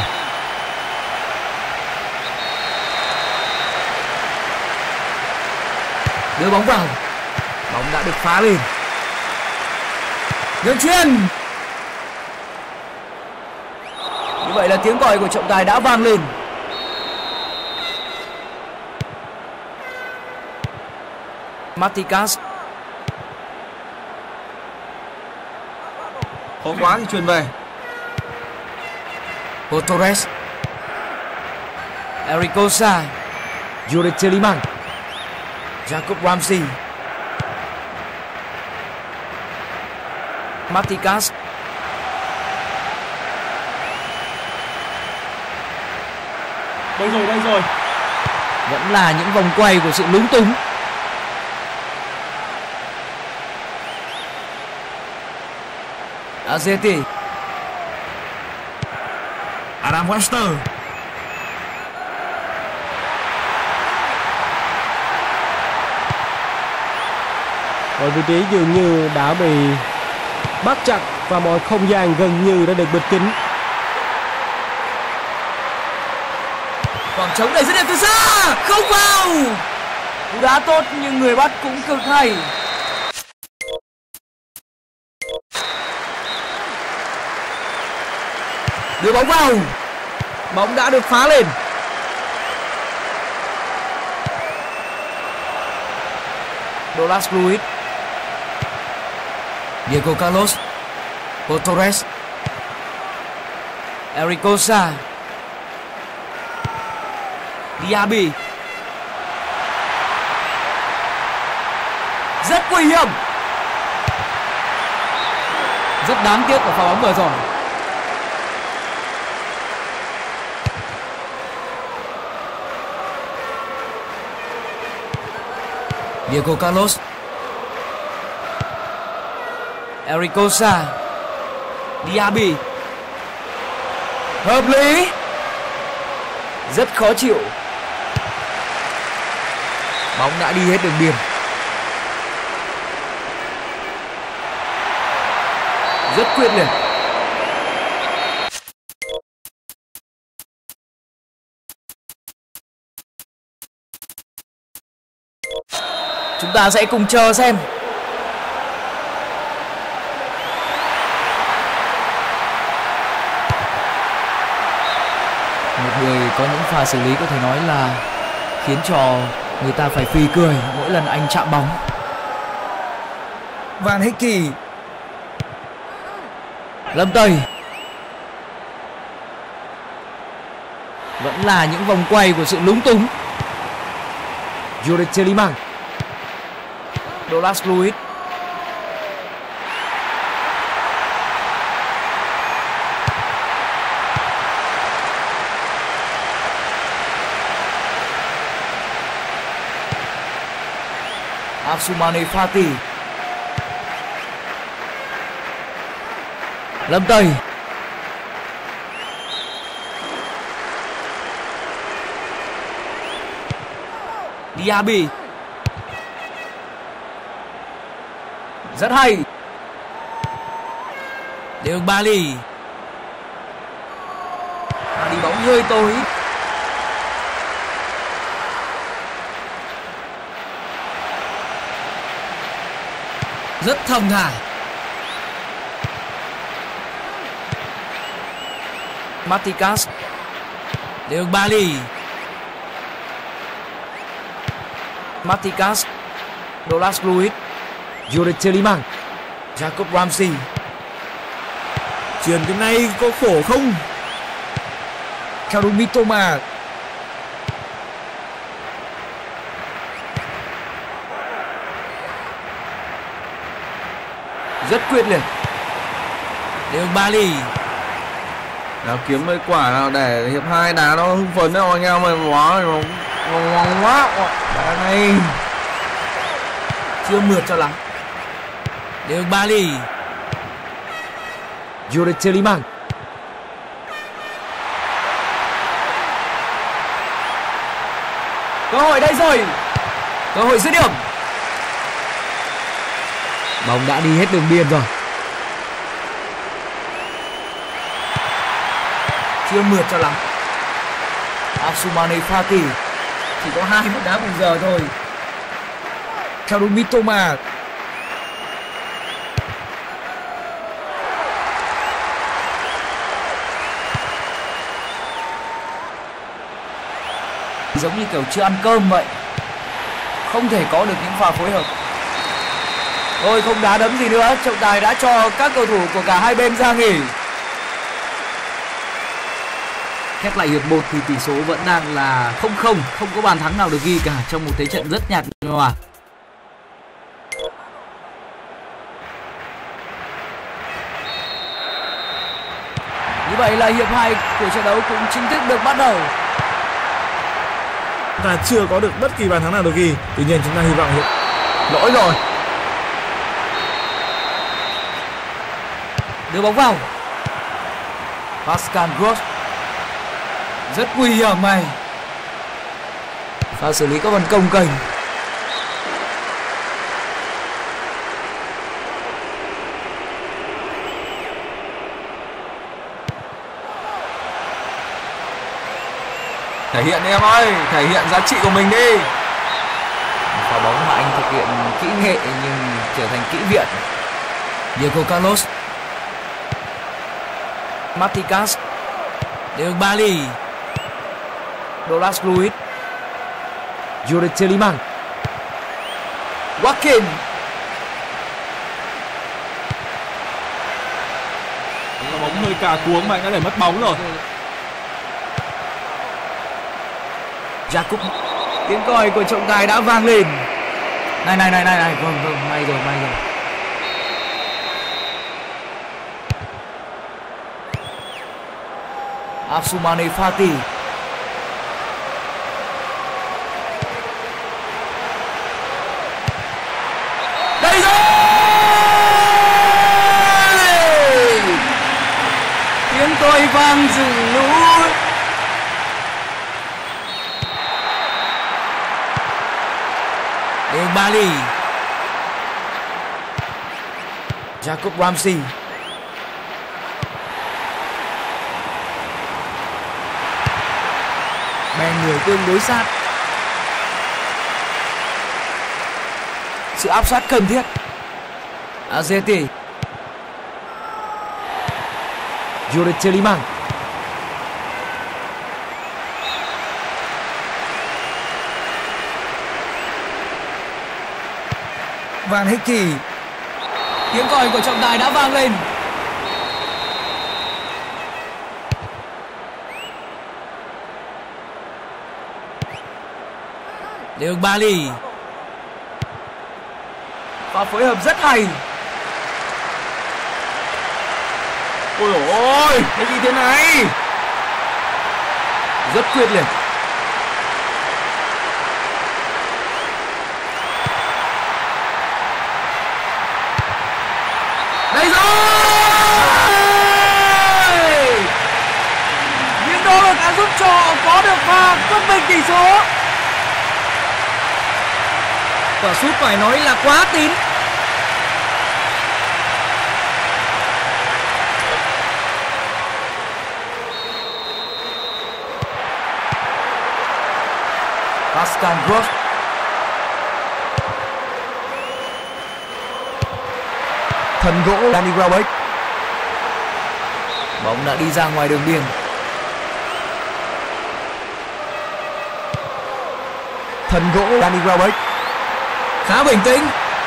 Đưa bóng vào. Bóng đã được phá lên. Đường chuyền. Như vậy là tiếng còi của trọng tài đã vang lên. Matikas. Khó quá thì chuyền về. Pau Torres, Ericosa, Yuri Tielemans, Jacob Ramsey, Matikas, Đây rồi, đây rồi. vẫn là những vòng quay của sự lúng túng. Azeti, Adam Webster. Mọi vị trí dường như đã bị bắt chặt và mọi không gian gần như đã được bịt kín. Khoảng trống này rất đẹp từ xa, không vào. Cú đá tốt nhưng người bắt cũng cực hay. Đưa bóng vào. Bóng đã được phá lên. Douglas Luiz, Diego Carlos, Pau Torres, Ericosa, Diaby. Rất nguy hiểm. Rất đáng tiếc của pha bóng vừa rồi. Diego Carlos, Ericosa, Diaby. Hợp lý. Rất khó chịu. Bóng đã đi hết đường biên. Rất quyết liệt. Chúng ta sẽ cùng chờ xem. Một người có những pha xử lý có thể nói là khiến cho người ta phải phì cười mỗi lần anh chạm bóng. Van Hickey, Lâm Tây. Vẫn là những vòng quay của sự lúng túng. Yuri Tielemans. Douglas Luiz. Asumani Fati. Lâm Tây. Diaby. Rất hay. Đường Bali. Đi bóng hơi tối. Rất thong thả. Matikas. Đường Bali. Matikas. Douglas Luiz. Yuri Tielemans. Jacob Ramsey. Chuyền cái này có khổ không? Kaoru Mitoma. Rất quyết liệt. Đường Bali. Nào kiếm mấy quả nào để hiệp hai đá nó hưng phấn đấy anh em ơi, quá ngon quá. Đá này chưa mượt cho lắm. Đường Bali. Yuri Tielemans. Cơ hội đây rồi. Cơ hội dứt điểm. Bóng đã đi hết đường biên rồi. Chưa mượt cho lắm. Asumani Fati. Chỉ có hai phút đá bù giờ thôi. Kaoru Mitoma. Giống như kiểu chưa ăn cơm vậy. Không thể có được những pha phối hợp. Ôi không đá đấm gì nữa. Trọng tài đã cho các cầu thủ của cả hai bên ra nghỉ. Khép lại hiệp một thì tỷ số vẫn đang là không không, không có bàn thắng nào được ghi cả trong một thế trận rất nhạt nhòa. Như vậy là hiệp hai của trận đấu cũng chính thức được bắt đầu. Ta chưa có được bất kỳ bàn thắng nào được ghi. Tuy nhiên chúng ta hy vọng hiện Lỗi rồi. Đưa bóng vào. Pascal Gross. Rất nguy hiểm này. Pha xử lý có phần cồng kềnh. Thể hiện đi em ơi, thể hiện giá trị của mình đi. Pha bóng mà anh thực hiện kỹ nghệ nhưng trở thành kỹ viện. Diego Carlos. Matikas. Đường Bali. Douglas Luiz. Yuri Tielemans. Joaquin. Bóng hơi cà cuống mà anh đã để mất bóng rồi. Jacob. Tiếng còi của trọng tài đã vang lên. Này này này này này, vâng vâng, may rồi may rồi. Asumani Fati. Đây rồi. Tiếng còi vang dừng lũ. Đường Bali. Jacob Ramsey. Bèn người tương đối sát. Sự áp sát cần thiết. Azeti. Yuri Tielemans. Van Hickey. Tiếng còi của trọng tài đã vang lên. Đều Bali. Và phối hợp rất hay. Ôi dồi ôi, cái gì thế này? Rất quyết liệt. Đây rồi! Những nỗ lực đã giúp cho họ có được pha quân bình tỷ số. Quả sút phải nói là quá tín. Pascal Gross. Thần gỗ Danny Welbeck. Bóng đã đi ra ngoài đường biên. Thần gỗ Danny Welbeck. Khá bình tĩnh.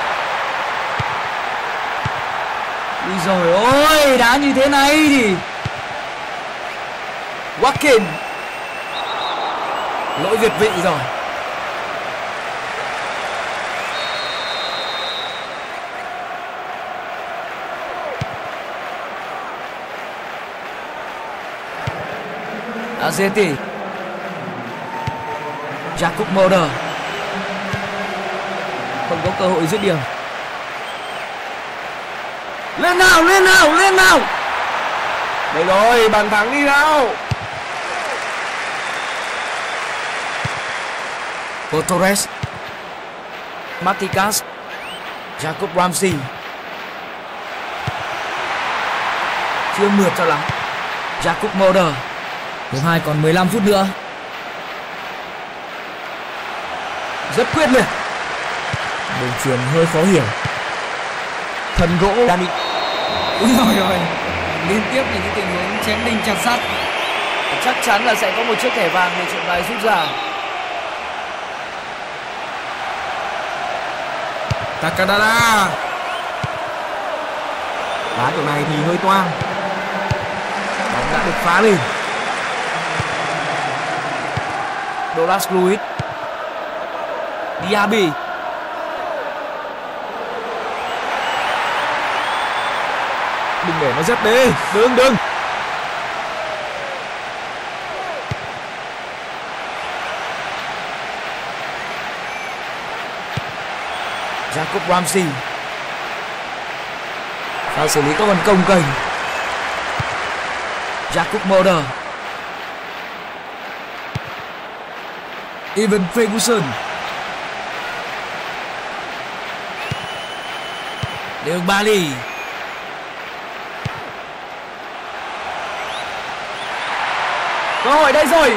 Ui dồi ôi, đá như thế này thì Watkins. Lỗi việt vị rồi. Azeti. Jacob Moder. Không có cơ hội dứt điểm. Lên nào, lên nào, lên nào. Đây rồi, bàn thắng đi nào. Torres. Matikas. Jacob Ramsey. Chưa mượt cho lắm. Jacob Moder. Hiệp hai còn mười lăm phút nữa. Rất quyết liệt. Đường truyền hơi khó hiểu. Thần gỗ Danny. Úi dồi ôi, liên tiếp những cái tình huống chém đinh chặt sắt. Chắc chắn là sẽ có một chiếc thẻ vàng để trọng tài rút ra. Takadara. Đá kiểu này thì hơi toang. Bóng đã được phá lên. Douglas Luiz. Diaby. Đừng để nó dứt đi. Đừng đừng. Jacob Ramsey. Pha xử lý các phần công kềnh. Jacob Moder. Evan Ferguson. Đều Bali. Cơ hội đây rồi.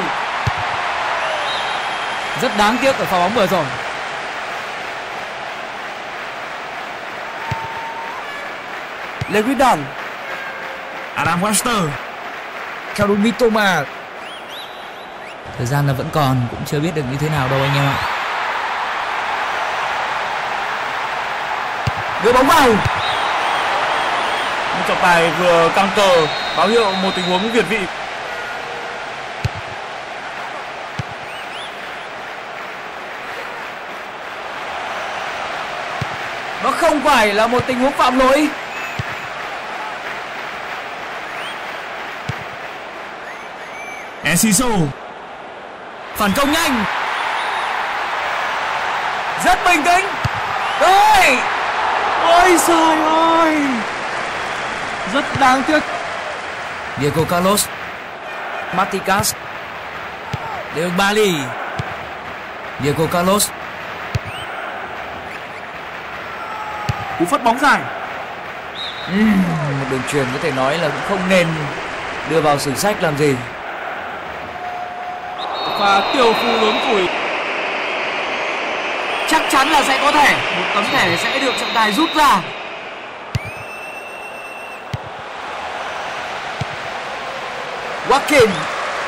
Rất đáng tiếc ở pha bóng vừa rồi. Lewis Dunn. Adam Webster. Kaoru Mitoma. Thời gian là vẫn còn, cũng chưa biết được như thế nào đâu anh em ạ. Đưa bóng vào. Trọng tài vừa căng cờ báo hiệu một tình huống việt vị. Nó không phải là một tình huống phạm lỗi. Enciso. Phản công nhanh. Rất bình tĩnh. Rồi. Ôi trời ơi, rất đáng tiếc. Diego Carlos. Matikas. Đều Bali. Diego Carlos. Cú phất bóng dài. uhm, Một đường truyền có thể nói là cũng không nên đưa vào sử sách làm gì. Và tiểu phu lớn tuổi. Chắc chắn là sẽ có thẻ. Một tấm thẻ sẽ được trọng tài rút ra. Watkins.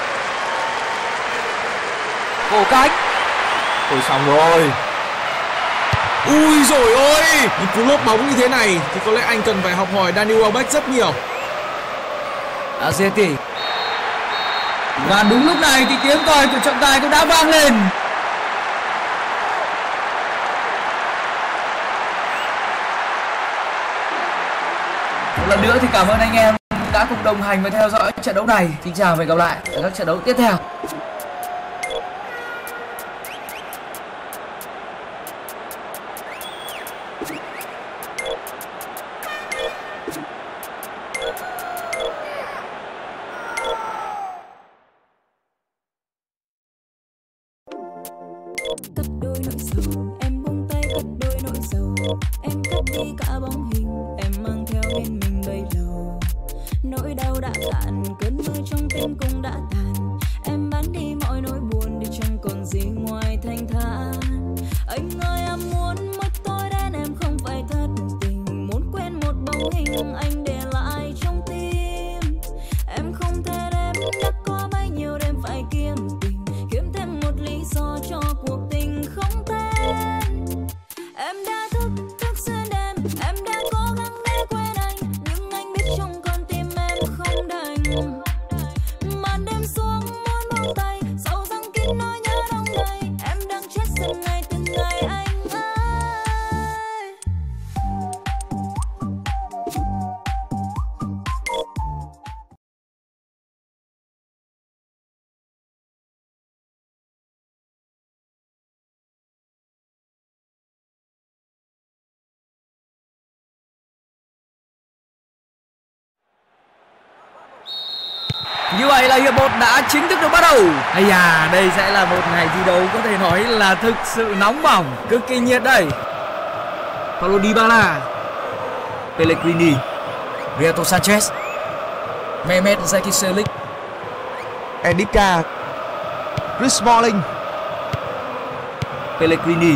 Cổ cánh. Ôi xong rồi. Ui dồi ôi, những cú lốp bóng như thế này thì có lẽ anh cần phải học hỏi Danny Welbeck rất nhiều. Azeti. Và đúng lúc này thì tiếng còi của trọng tài cũng đã vang lên. Một lần nữa thì cảm ơn anh em đã cùng đồng hành và theo dõi trận đấu này. Xin chào và hẹn gặp lại ở các trận đấu tiếp theo. Cất đôi nỗi sầu, em buông tay cất đôi nỗi sầu. Em cất đi cả bóng hình, em mang theo bên mình bấy lâu. Nỗi đau đã cạn, cơn mưa trong tim cũng đã tàn. Em bán đi mọi nỗi buồn để chẳng còn gì ngoài thanh thản. Anh ơi em muốn mất tôi đến em không phải thất tình. Muốn quên một bóng hình anh để lại trong tim. Em không thể đếm đã có bấy nhiêu đêm phải kiếm tình, kiếm thêm một lý do cho cuộc tình không tên. Em đã thức thức xuyên đêm, em đã cố gắng để quên anh, nhưng anh biết trong con tim em không đành. Màn đêm xuống muốn buông tay, sâu răng kín nỗi nhớ đông đầy. Em đang chết dần ngày từng ngày anh ơi. Như vậy là hiệp một đã chính thức được bắt đầu. Ây da, đây sẽ là một ngày thi đấu có thể nói là thực sự nóng bỏng, cực kỳ nhiệt đây. Paulo Dybala, Pellegrini, Renato Sanchez, Mehmet Zeki Çelik, Endika, Chris Smalling, Pellegrini,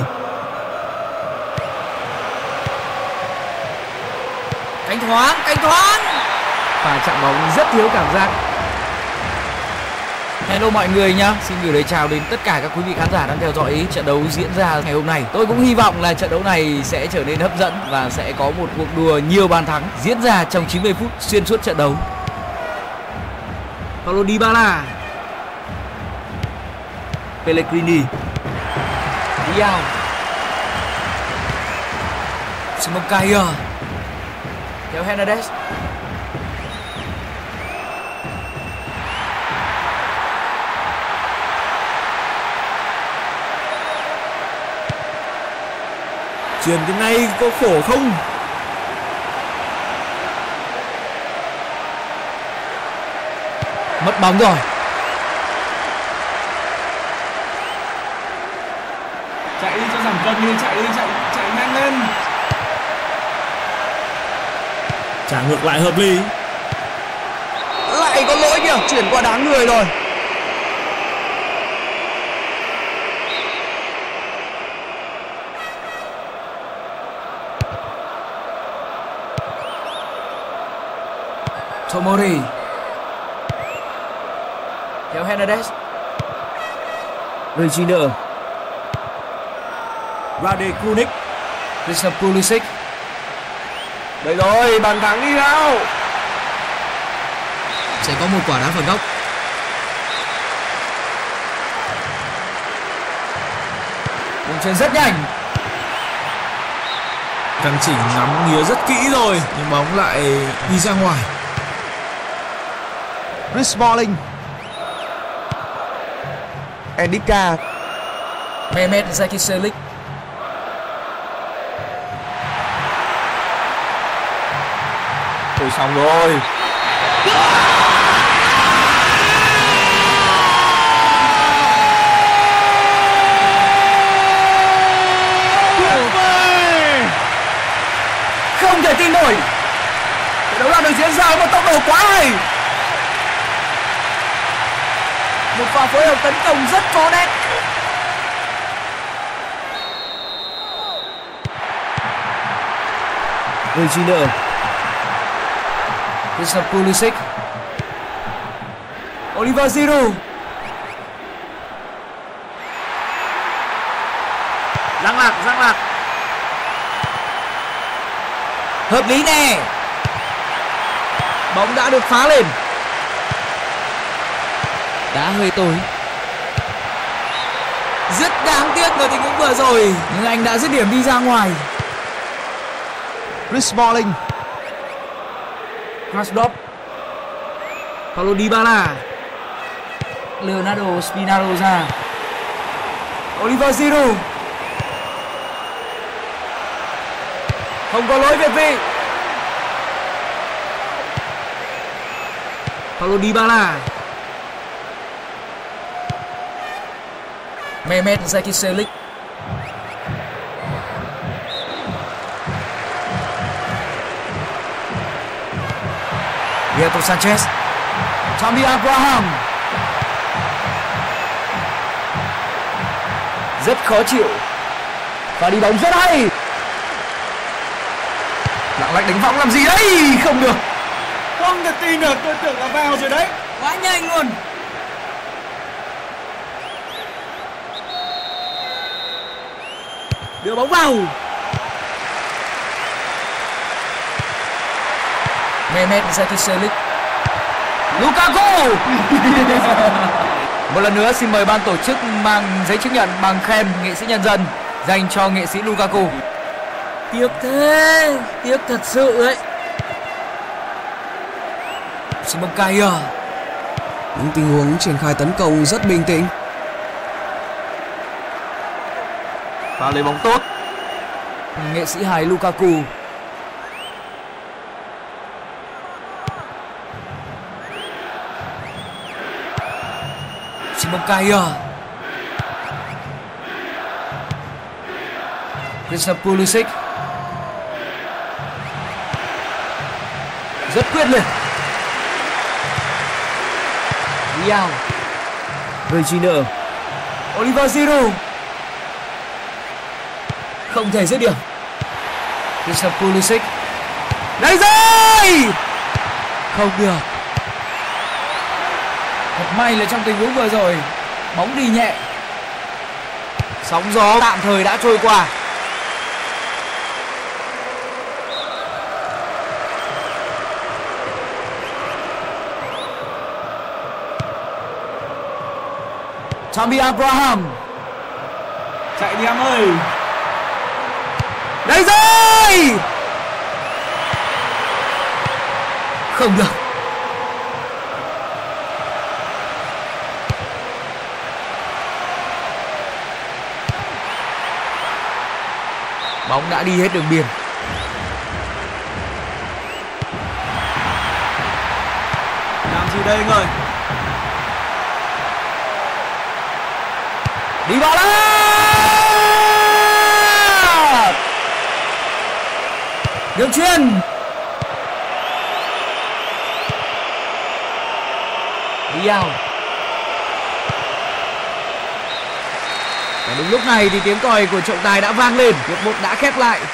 cánh thoáng, cánh thoáng. Và chạm bóng rất thiếu cảm giác. Hello mọi người nhá, xin gửi lời chào đến tất cả các quý vị khán giả đang theo dõi trận đấu diễn ra ngày hôm nay. Tôi cũng hy vọng là trận đấu này sẽ trở nên hấp dẫn và sẽ có một cuộc đua nhiều bàn thắng diễn ra trong chín mươi phút xuyên suốt trận đấu. Paulo Dybala, Pellegrini, Diao, Simon Kjaer, Theo Hernandez, Chuyền cái này có khổ không? Mất bóng rồi. Chạy đi cho giảm cân đi, chạy đi, chạy chạy nhanh lên. Trả ngược lại hợp lý. Lại có lỗi kìa, chuyển qua đá người rồi. Tomori, Theo Hernandez, Regina, Rade Krunic, Christian Pulisic. đây rồi, bàn thắng đi nào. Sẽ có một quả đá phạt góc. Đường chuyền rất nhanh. Căn chỉnh ngắm nghía rất kỹ rồi, nhưng bóng lại đi ra ngoài. Chris Smalling, Endika, Mehmet Zeki Çelik, Thôi xong rồi. không thể tin nổi. Trận đấu đang được diễn ra với một tốc độ quá hay. Một pha phối hợp tấn công rất có nét. Regina, Christian Pulisic, Oliver Giroud, Giang Lạc, Giang Lạc. hợp lý nè. Bóng đã được phá lên. Đá hơi tối. Rất đáng tiếc ở tình huống vừa rồi, nhưng anh đã dứt điểm đi ra ngoài. Chris Smalling, Krasnodar, Paulo Dybala, Leonardo Spinazzola, Oliver Giroud. Không có lỗi về vị. Paulo Dybala, Mehmet Zeki Çelik, Renato Sanchez, Tammy Abraham. Rất khó chịu và đi bóng rất hay. Lạng lách đánh võng làm gì đấy? Không được. Không thể tin được, tôi tưởng là vào rồi đấy. Quá nhanh luôn. Đưa bóng vào. Mehmet Zeki Çelik, Lukaku. Một lần nữa xin mời ban tổ chức mang giấy chứng nhận bằng khen nghệ sĩ nhân dân dành cho nghệ sĩ Lukaku. Tiếc thế, tiếc thật sự đấy. Simon Kjaer. Những tình huống triển khai tấn công rất bình tĩnh. Và lấy bóng tốt. Nghệ sĩ hài Lukaku. Simon Kjaer. Christian Pulisic. Rất quyết liệt. Diao, Reguilon, Oliver Giroud. Không thể dứt điểm. Christian Pulisic. Đây rồi. Không được. Thật may là trong tình huống vừa rồi bóng đi nhẹ. Sóng gió tạm thời đã trôi qua. Tammy Abraham. Chạy đi em ơi. Đây rồi. Không được. Bóng đã đi hết đường biên. Làm gì đây anh ơi? Đi vào đó. Đường chuyền. Diao. Và đúng lúc này thì tiếng còi của trọng tài đã vang lên. Hiệp một đã khép lại.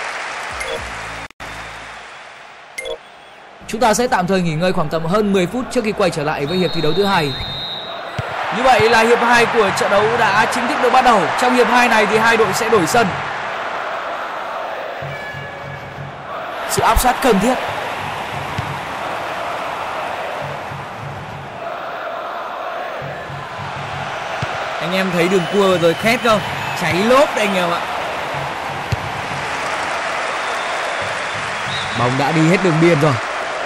Chúng ta sẽ tạm thời nghỉ ngơi khoảng tầm hơn mười phút trước khi quay trở lại với hiệp thi đấu thứ hai. Như vậy là hiệp hai của trận đấu đã chính thức được bắt đầu. Trong hiệp hai này thì hai đội sẽ đổi sân. Sự áp sát cần thiết. Anh em thấy đường cua rồi khét không? Cháy lốp đấy anh em ạ. Bóng đã đi hết đường biên rồi.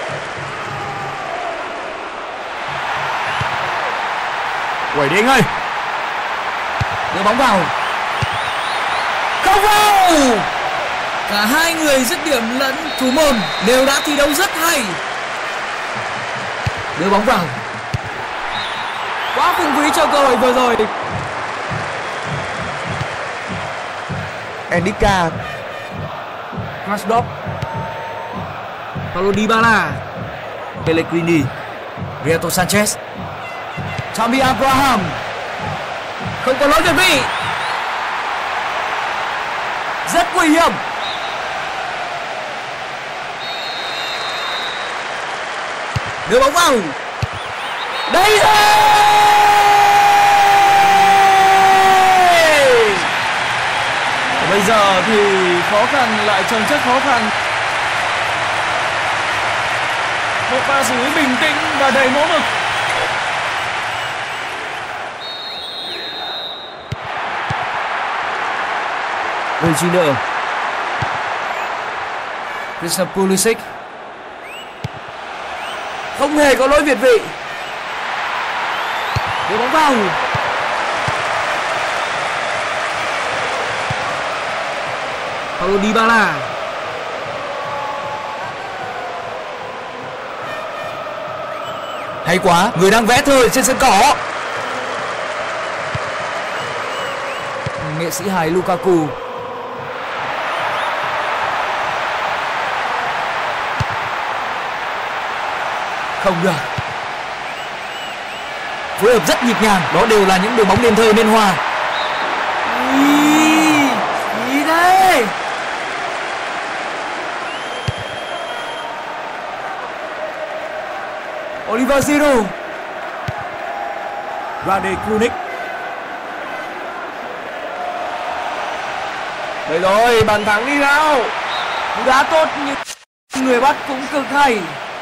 Quẩy đi anh ơi. Đưa bóng vào. Không vào. Cả hai người dứt điểm lẫn thủ môn đều đã thi đấu rất hay. Đưa bóng vào. Quá phung phí cho cơ hội vừa rồi. Endika, Krasnodar, Paulo Dybala, Pellegrini, Renato Sanchez, Tammy Abraham. Không có lỗi về vị. Rất nguy hiểm. Đưa bóng vào. Đây rồi. Bây giờ thì khó khăn lại chồng chất khó khăn. Một pha xử lý bình tĩnh và đầy mẫu mực. Reguilon, Christian Pulisic, Không hề có lỗi việt vị. Đưa bóng vào. Paulo Dybala. Hay quá, người đang vẽ thời trên sân cỏ. Nghệ sĩ hài Lukaku. Không được. Phối hợp rất nhịp nhàng, đó đều là những đường bóng liền thời nên hòa. Ý, ý thế. Oliver Giroud. Rade Krunic. Đây rồi, bàn thắng đi nào. Đá tốt nhưng người bắt cũng cực hay.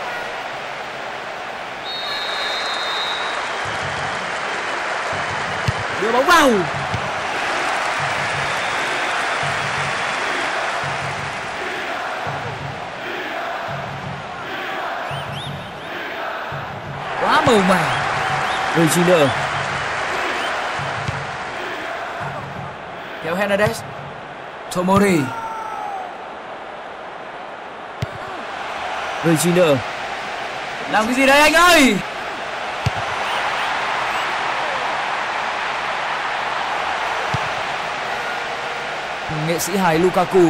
Đưa bóng vào. Quá màu mè. Regina. Theo Hernandez. Tomori. Regina. Làm cái gì đây anh ơi? Nghệ sĩ hài Lukaku.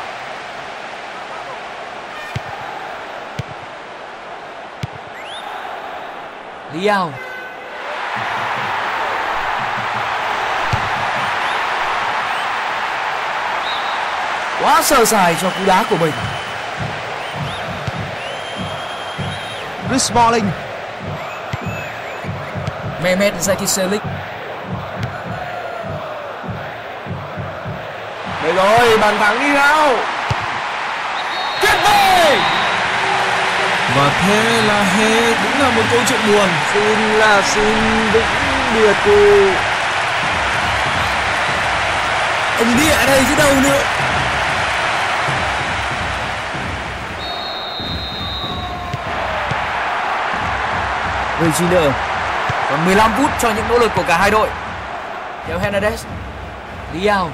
Liao. Quá sơ sài cho cú đá của mình. Chris Smalling. Mehmet Zakiselik. Đây rồi, bàn thắng đi nào. Tuyệt vời. Và thế là hết, cũng là một câu chuyện buồn. Xin là xin vĩnh biệt cô. Ông địa ở đây chứ đâu nữa. Regina. Còn mười lăm phút cho những nỗ lực của cả hai đội. Theo Hernandez. Liao.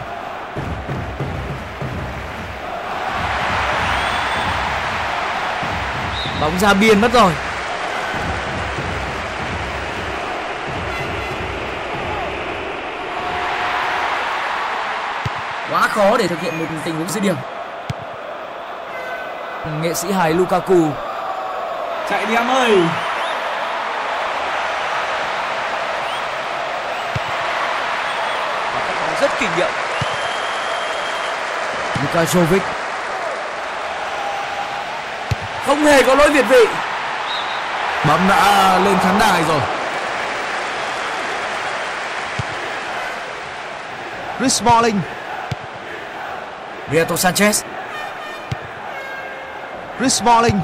Bóng ra biên mất rồi. Quá khó để thực hiện một tình huống dứt điểm. Nghệ sĩ hài Lukaku. Chạy đi em ơi. Rất kinh nghiệm. Lukajovic. Không hề có lỗi việt vị. Bóng đã lên khán đài rồi. Chris Smalling. Renato Sanchez. Chris Smalling.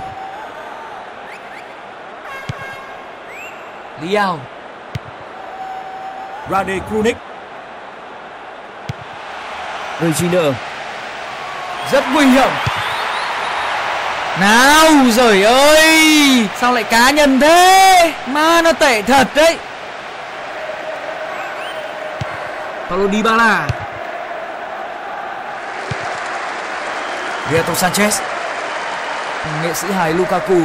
Liao. Rade Krunic. Regina. Rất nguy hiểm. Nào, giời ơi, sao lại cá nhân thế? Ma nó tệ thật đấy. Paulo Dybala. Renato Sanchez. Nghệ sĩ hài Lukaku.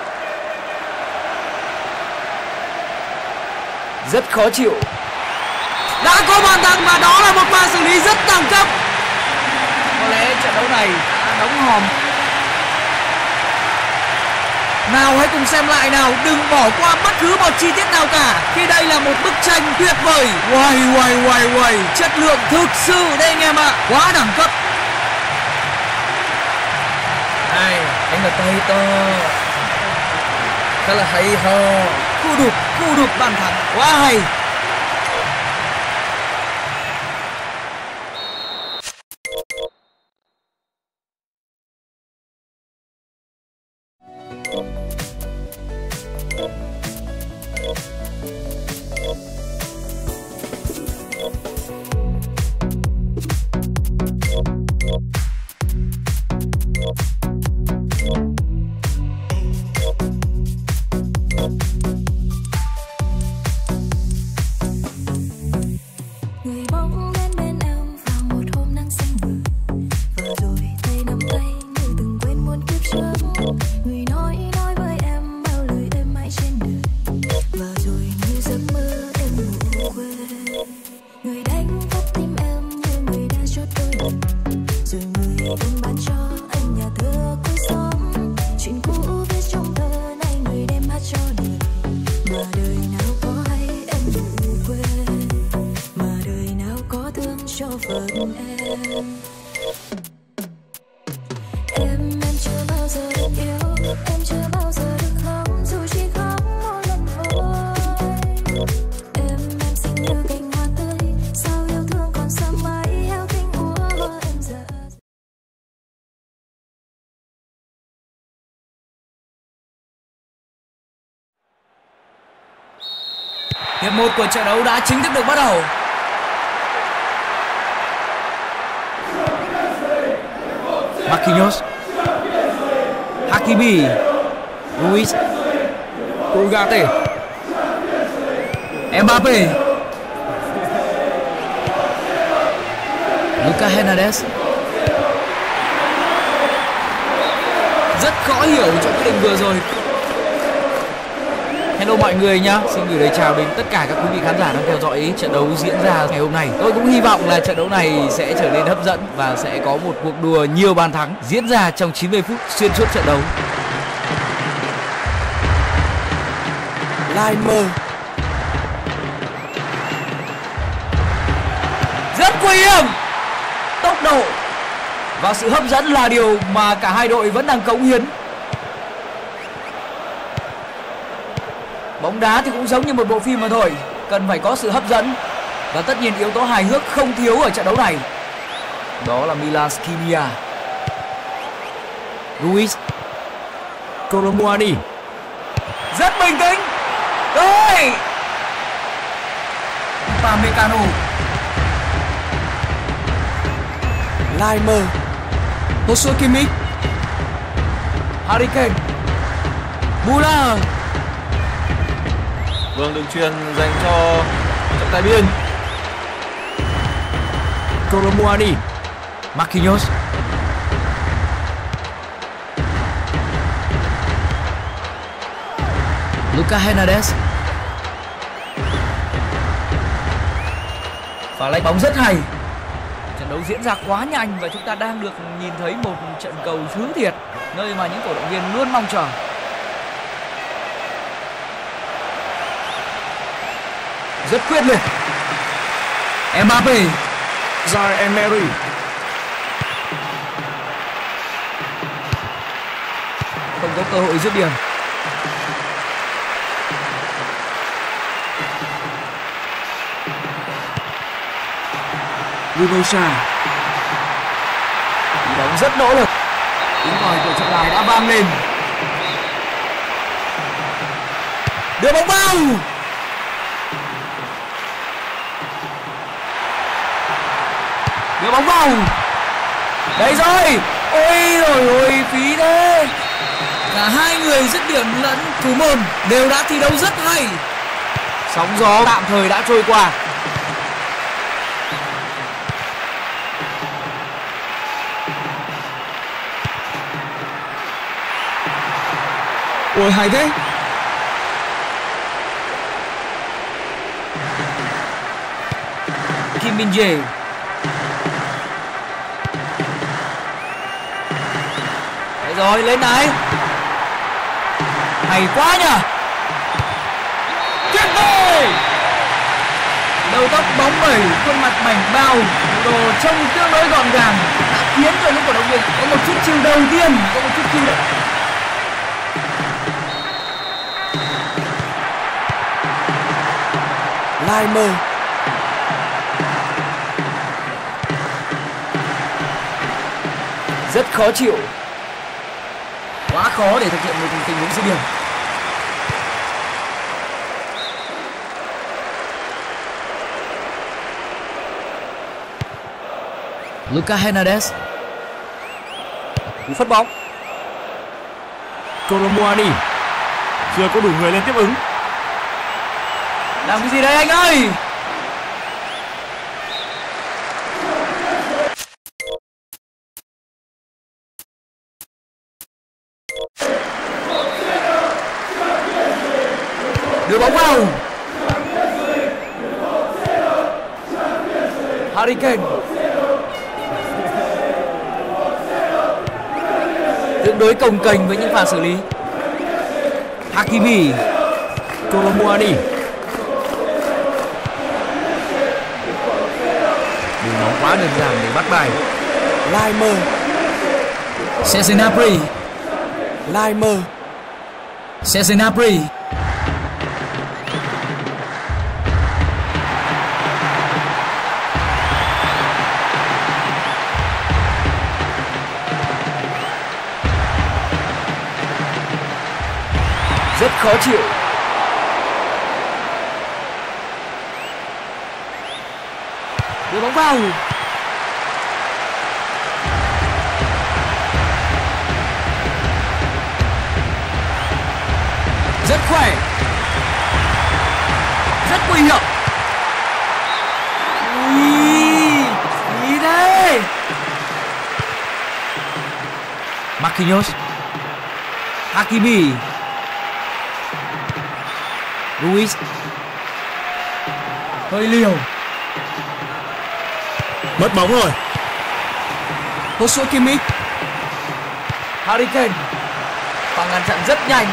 Rất khó chịu. Đã có bàn thắng và đó là một pha xử lý rất đẳng cấp. Có lẽ trận đấu này đã đóng hòm. Nào hãy cùng xem lại nào, đừng bỏ qua bất cứ một chi tiết nào cả, khi đây là một bức tranh tuyệt vời. Uầy uầy uầy uầy, chất lượng thực sự đây anh em ạ, quá đẳng cấp. Này, anh là tay to, khá là hay ho, cú đục, cú đục bàn thắng, quá hay. Hiệp một của trận đấu đã chính thức được bắt đầu. Marquinhos, Hakimi, Luis, Ugarte, Mbappe, Lucas Hernandez. Rất khó hiểu trong quyết định vừa rồi. Hello mọi người nhá, xin gửi lời chào đến tất cả các quý vị khán giả đang theo dõi trận đấu diễn ra ngày hôm nay. Tôi cũng hy vọng là trận đấu này sẽ trở nên hấp dẫn và sẽ có một cuộc đua nhiều bàn thắng diễn ra trong chín mươi phút xuyên suốt trận đấu. Laimer, Rất nguy hiểm. Tốc độ và sự hấp dẫn là điều mà cả hai đội vẫn đang cống hiến. Bóng đá thì cũng giống như một bộ phim mà thôi, cần phải có sự hấp dẫn và tất nhiên yếu tố hài hước không thiếu ở trận đấu này. Đó là Milan Skriniar, Luis, Kolomuani, rất bình tĩnh. Rồi, Upamecano, Laimer, Joshua Kimmich, Harry Kane, Müller. Vâng, đường truyền dành cho trọng tài biên. Kolomuani, Marquinhos, Lucas Hernandez. Pha lấy bóng rất hay. Trận đấu diễn ra quá nhanh và chúng ta đang được nhìn thấy một trận cầu thứ thiệt, nơi mà những cổ động viên luôn mong chờ. Rất quyết liệt. Mbappe, Zaire Emery, không có cơ hội dứt điểm. Rivosa, Đi bóng rất nỗ lực. Tiếng còi của trọng tài đã vang lên. Đưa bóng vào. Đưa bóng vào. Đây rồi. Ôi rồi ôi, phí thế. Cả hai người dứt điểm lẫn thủ môn đều đã thi đấu rất hay. Sóng gió tạm thời đã trôi qua. ôi hay thế. Kim Min Jae, đấy rồi, lên này. Hay quá nhỉ. Tuyệt vời. Đầu tóc bóng bẩy, khuôn mặt mảnh bao, đồ trông tương đối gọn gàng đã khiến cho những cổ động viên có một chút chill đầu tiên, có một chút chill đấy. Laimer, Rất khó chịu. Quá khó để thực hiện một tình huống dứt điểm. Lucas Hernandez, cú phát bóng. Kolomuani, Chưa có đủ người lên tiếp ứng. Làm cái gì đây anh ơi? Đưa bóng vào. Harry Kane, tương đối cồng kềnh với những pha xử lý. Hakimi, Kolomuani, đường bóng quá đơn giản để bắt bài. Laimer, Serge Gnabry, Laimer, Serge Gnabry, rất khó chịu. đưa bóng vào. Rất khỏe, rất nguy hiểm. Ý, ý đây. Marquinhos, Hakimi, Luis, hơi liều. Mất bóng rồi. Joshua Kimmich, Harry Kane, pha ngăn chặn rất nhanh.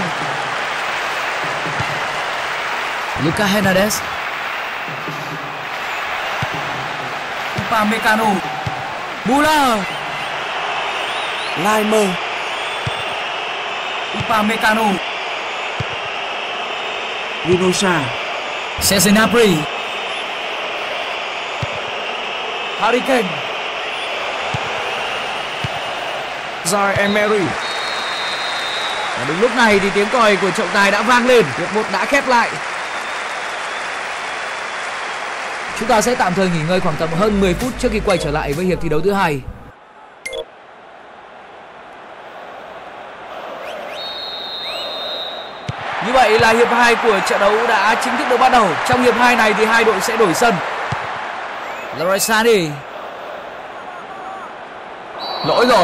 Lucas Hernandez, Upamecano, Müller, Laimer, Upamecano, Vinosa, Serge Gnabry, Harry Kane, Zaire Emery. và đúng lúc này thì tiếng còi của trọng tài đã vang lên, hiệp một đã khép lại. Chúng ta sẽ tạm thời nghỉ ngơi khoảng tầm hơn mười phút trước khi quay trở lại với hiệp thi đấu thứ hai. Như vậy là hiệp hai của trận đấu đã chính thức được bắt đầu. Trong hiệp hai này thì hai đội sẽ đổi sân. Leroy Sané. Lỗi rồi.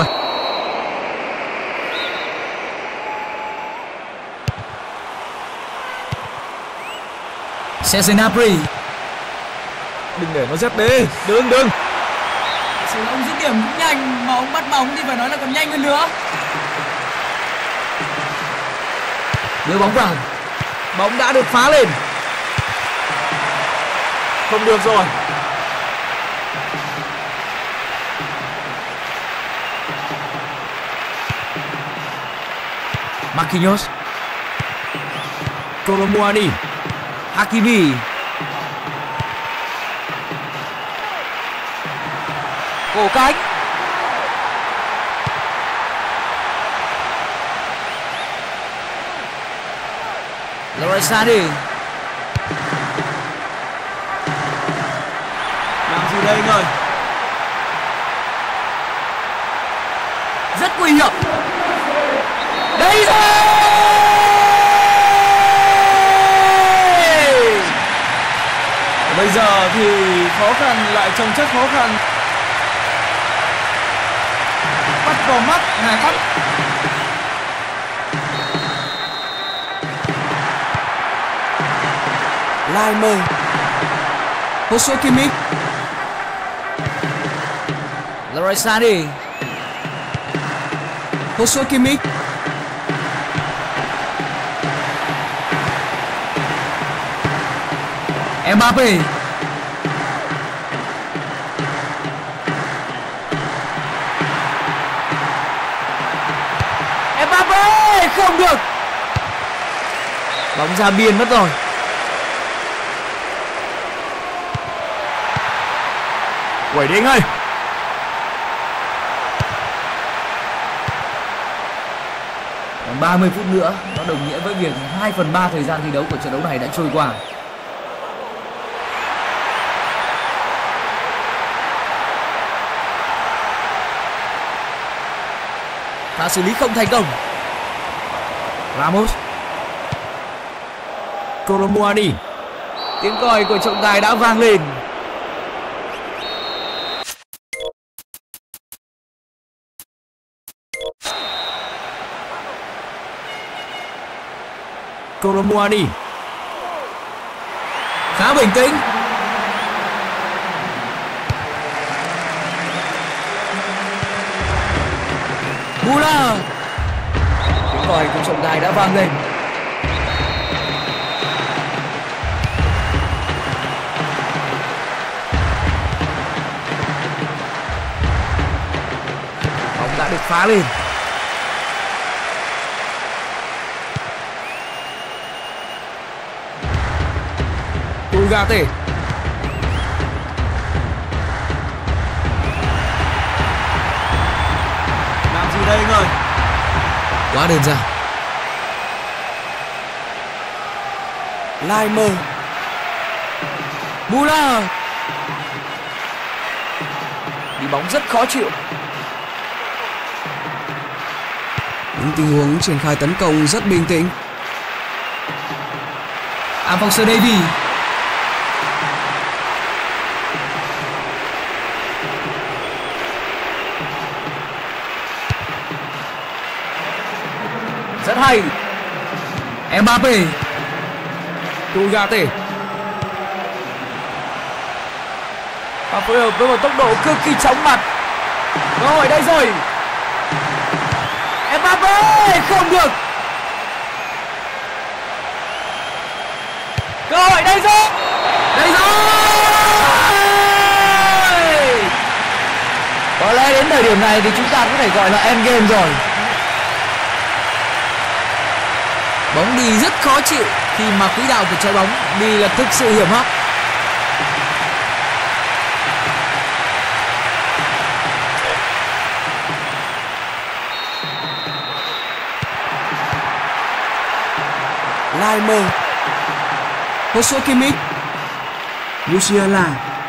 Serge Gnabry. Đừng để nó dép đi. Đừng đừng. Sự ông dứt điểm cũng nhanh, mà ông bắt bóng thì phải nói là còn nhanh hơn nữa. Đưa bóng vào. Bóng đã được phá lên. Không được rồi. Marquinhos, Kolomuani, Hakimi, cổ cánh, Leroy Sané. làm gì đây anh ơi? Rất nguy hiểm. Đây rồi. Bây giờ thì khó khăn lại chồng chất khó khăn. Bắt vào mắt, Hải Bắc. Laimer, Joshua Kimmich, Leroy Sané, Joshua Kimmich, Mbappé, Mbappé không được. Bóng ra biên mất rồi. Quẩy đi anh ơi. Còn ba mươi phút nữa, nó đồng nghĩa với việc hai phần ba thời gian thi đấu của trận đấu này đã trôi qua. Pha xử lý không thành công. Ramos, Kolomuani. tiếng còi của trọng tài đã vang lên. Kolomuani. Khá bình tĩnh. Müller. Tiếng còi của trọng tài đã vang lên. Bóng đã được phá lên. Ugarte. Làm gì đây anh ơi? Quá đơn giản. Laimer, Müller. đi bóng rất khó chịu. Những tình huống triển khai tấn công rất bình tĩnh. Alphonso Davies. Rất hay. Mbappe. Ugarte. Và phối hợp với một tốc độ cực kỳ chóng mặt. Cơ hội đây rồi. Mbappe không được. Cơ hội đây rồi. Đây rồi. Có lẽ đến thời điểm này thì chúng ta có thể gọi là end game rồi. Bóng đi rất khó chịu khi mà quỹ đạo của trái bóng đi là thực sự hiểm hóc. Laimer. Joshua Kimmich. Musiala.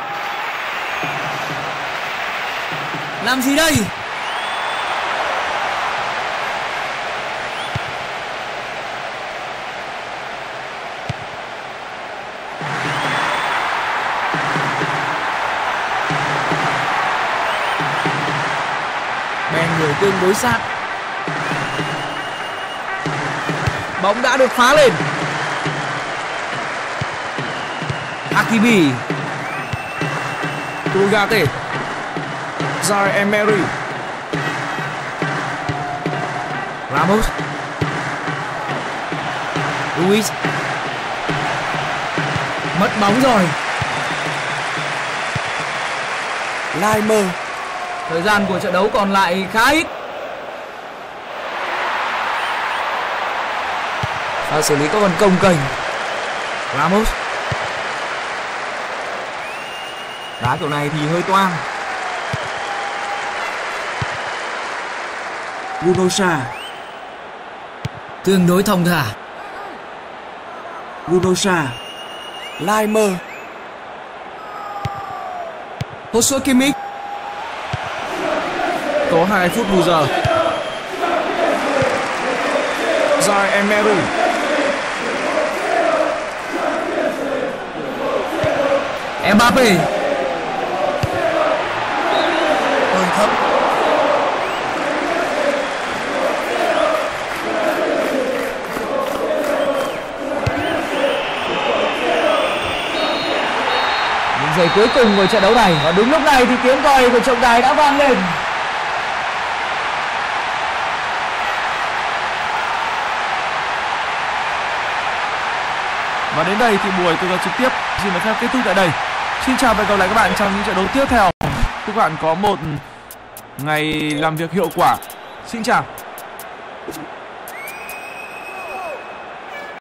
Làm gì đây? Bèn người tương đối sát. Bóng đã được phá lên. Hakimi. Ugarte. Zaire-Emery. Ramos. Luis. Mất bóng rồi. Laimer. Thời gian của trận đấu còn lại khá ít. Và xử lý có phần cồng kềnh. Ramos. Đá kiểu này thì hơi toang. Gunosa. Tương đối thông thả. Gunosa. Laimer. Joshua Kimmich. Có hai phút bù giờ. Zaire-Emery. Mbappe. Hơi thấp. Những giây cuối cùng của trận đấu này, và đúng lúc này thì tiếng còi của trọng tài đã vang lên. Và đến đây thì buổi tường thuật trực tiếp xin được phép kết thúc tại đây. Xin chào và hẹn gặp lại các bạn trong những trận đấu tiếp theo. Chúc các bạn có một ngày làm việc hiệu quả. Xin chào.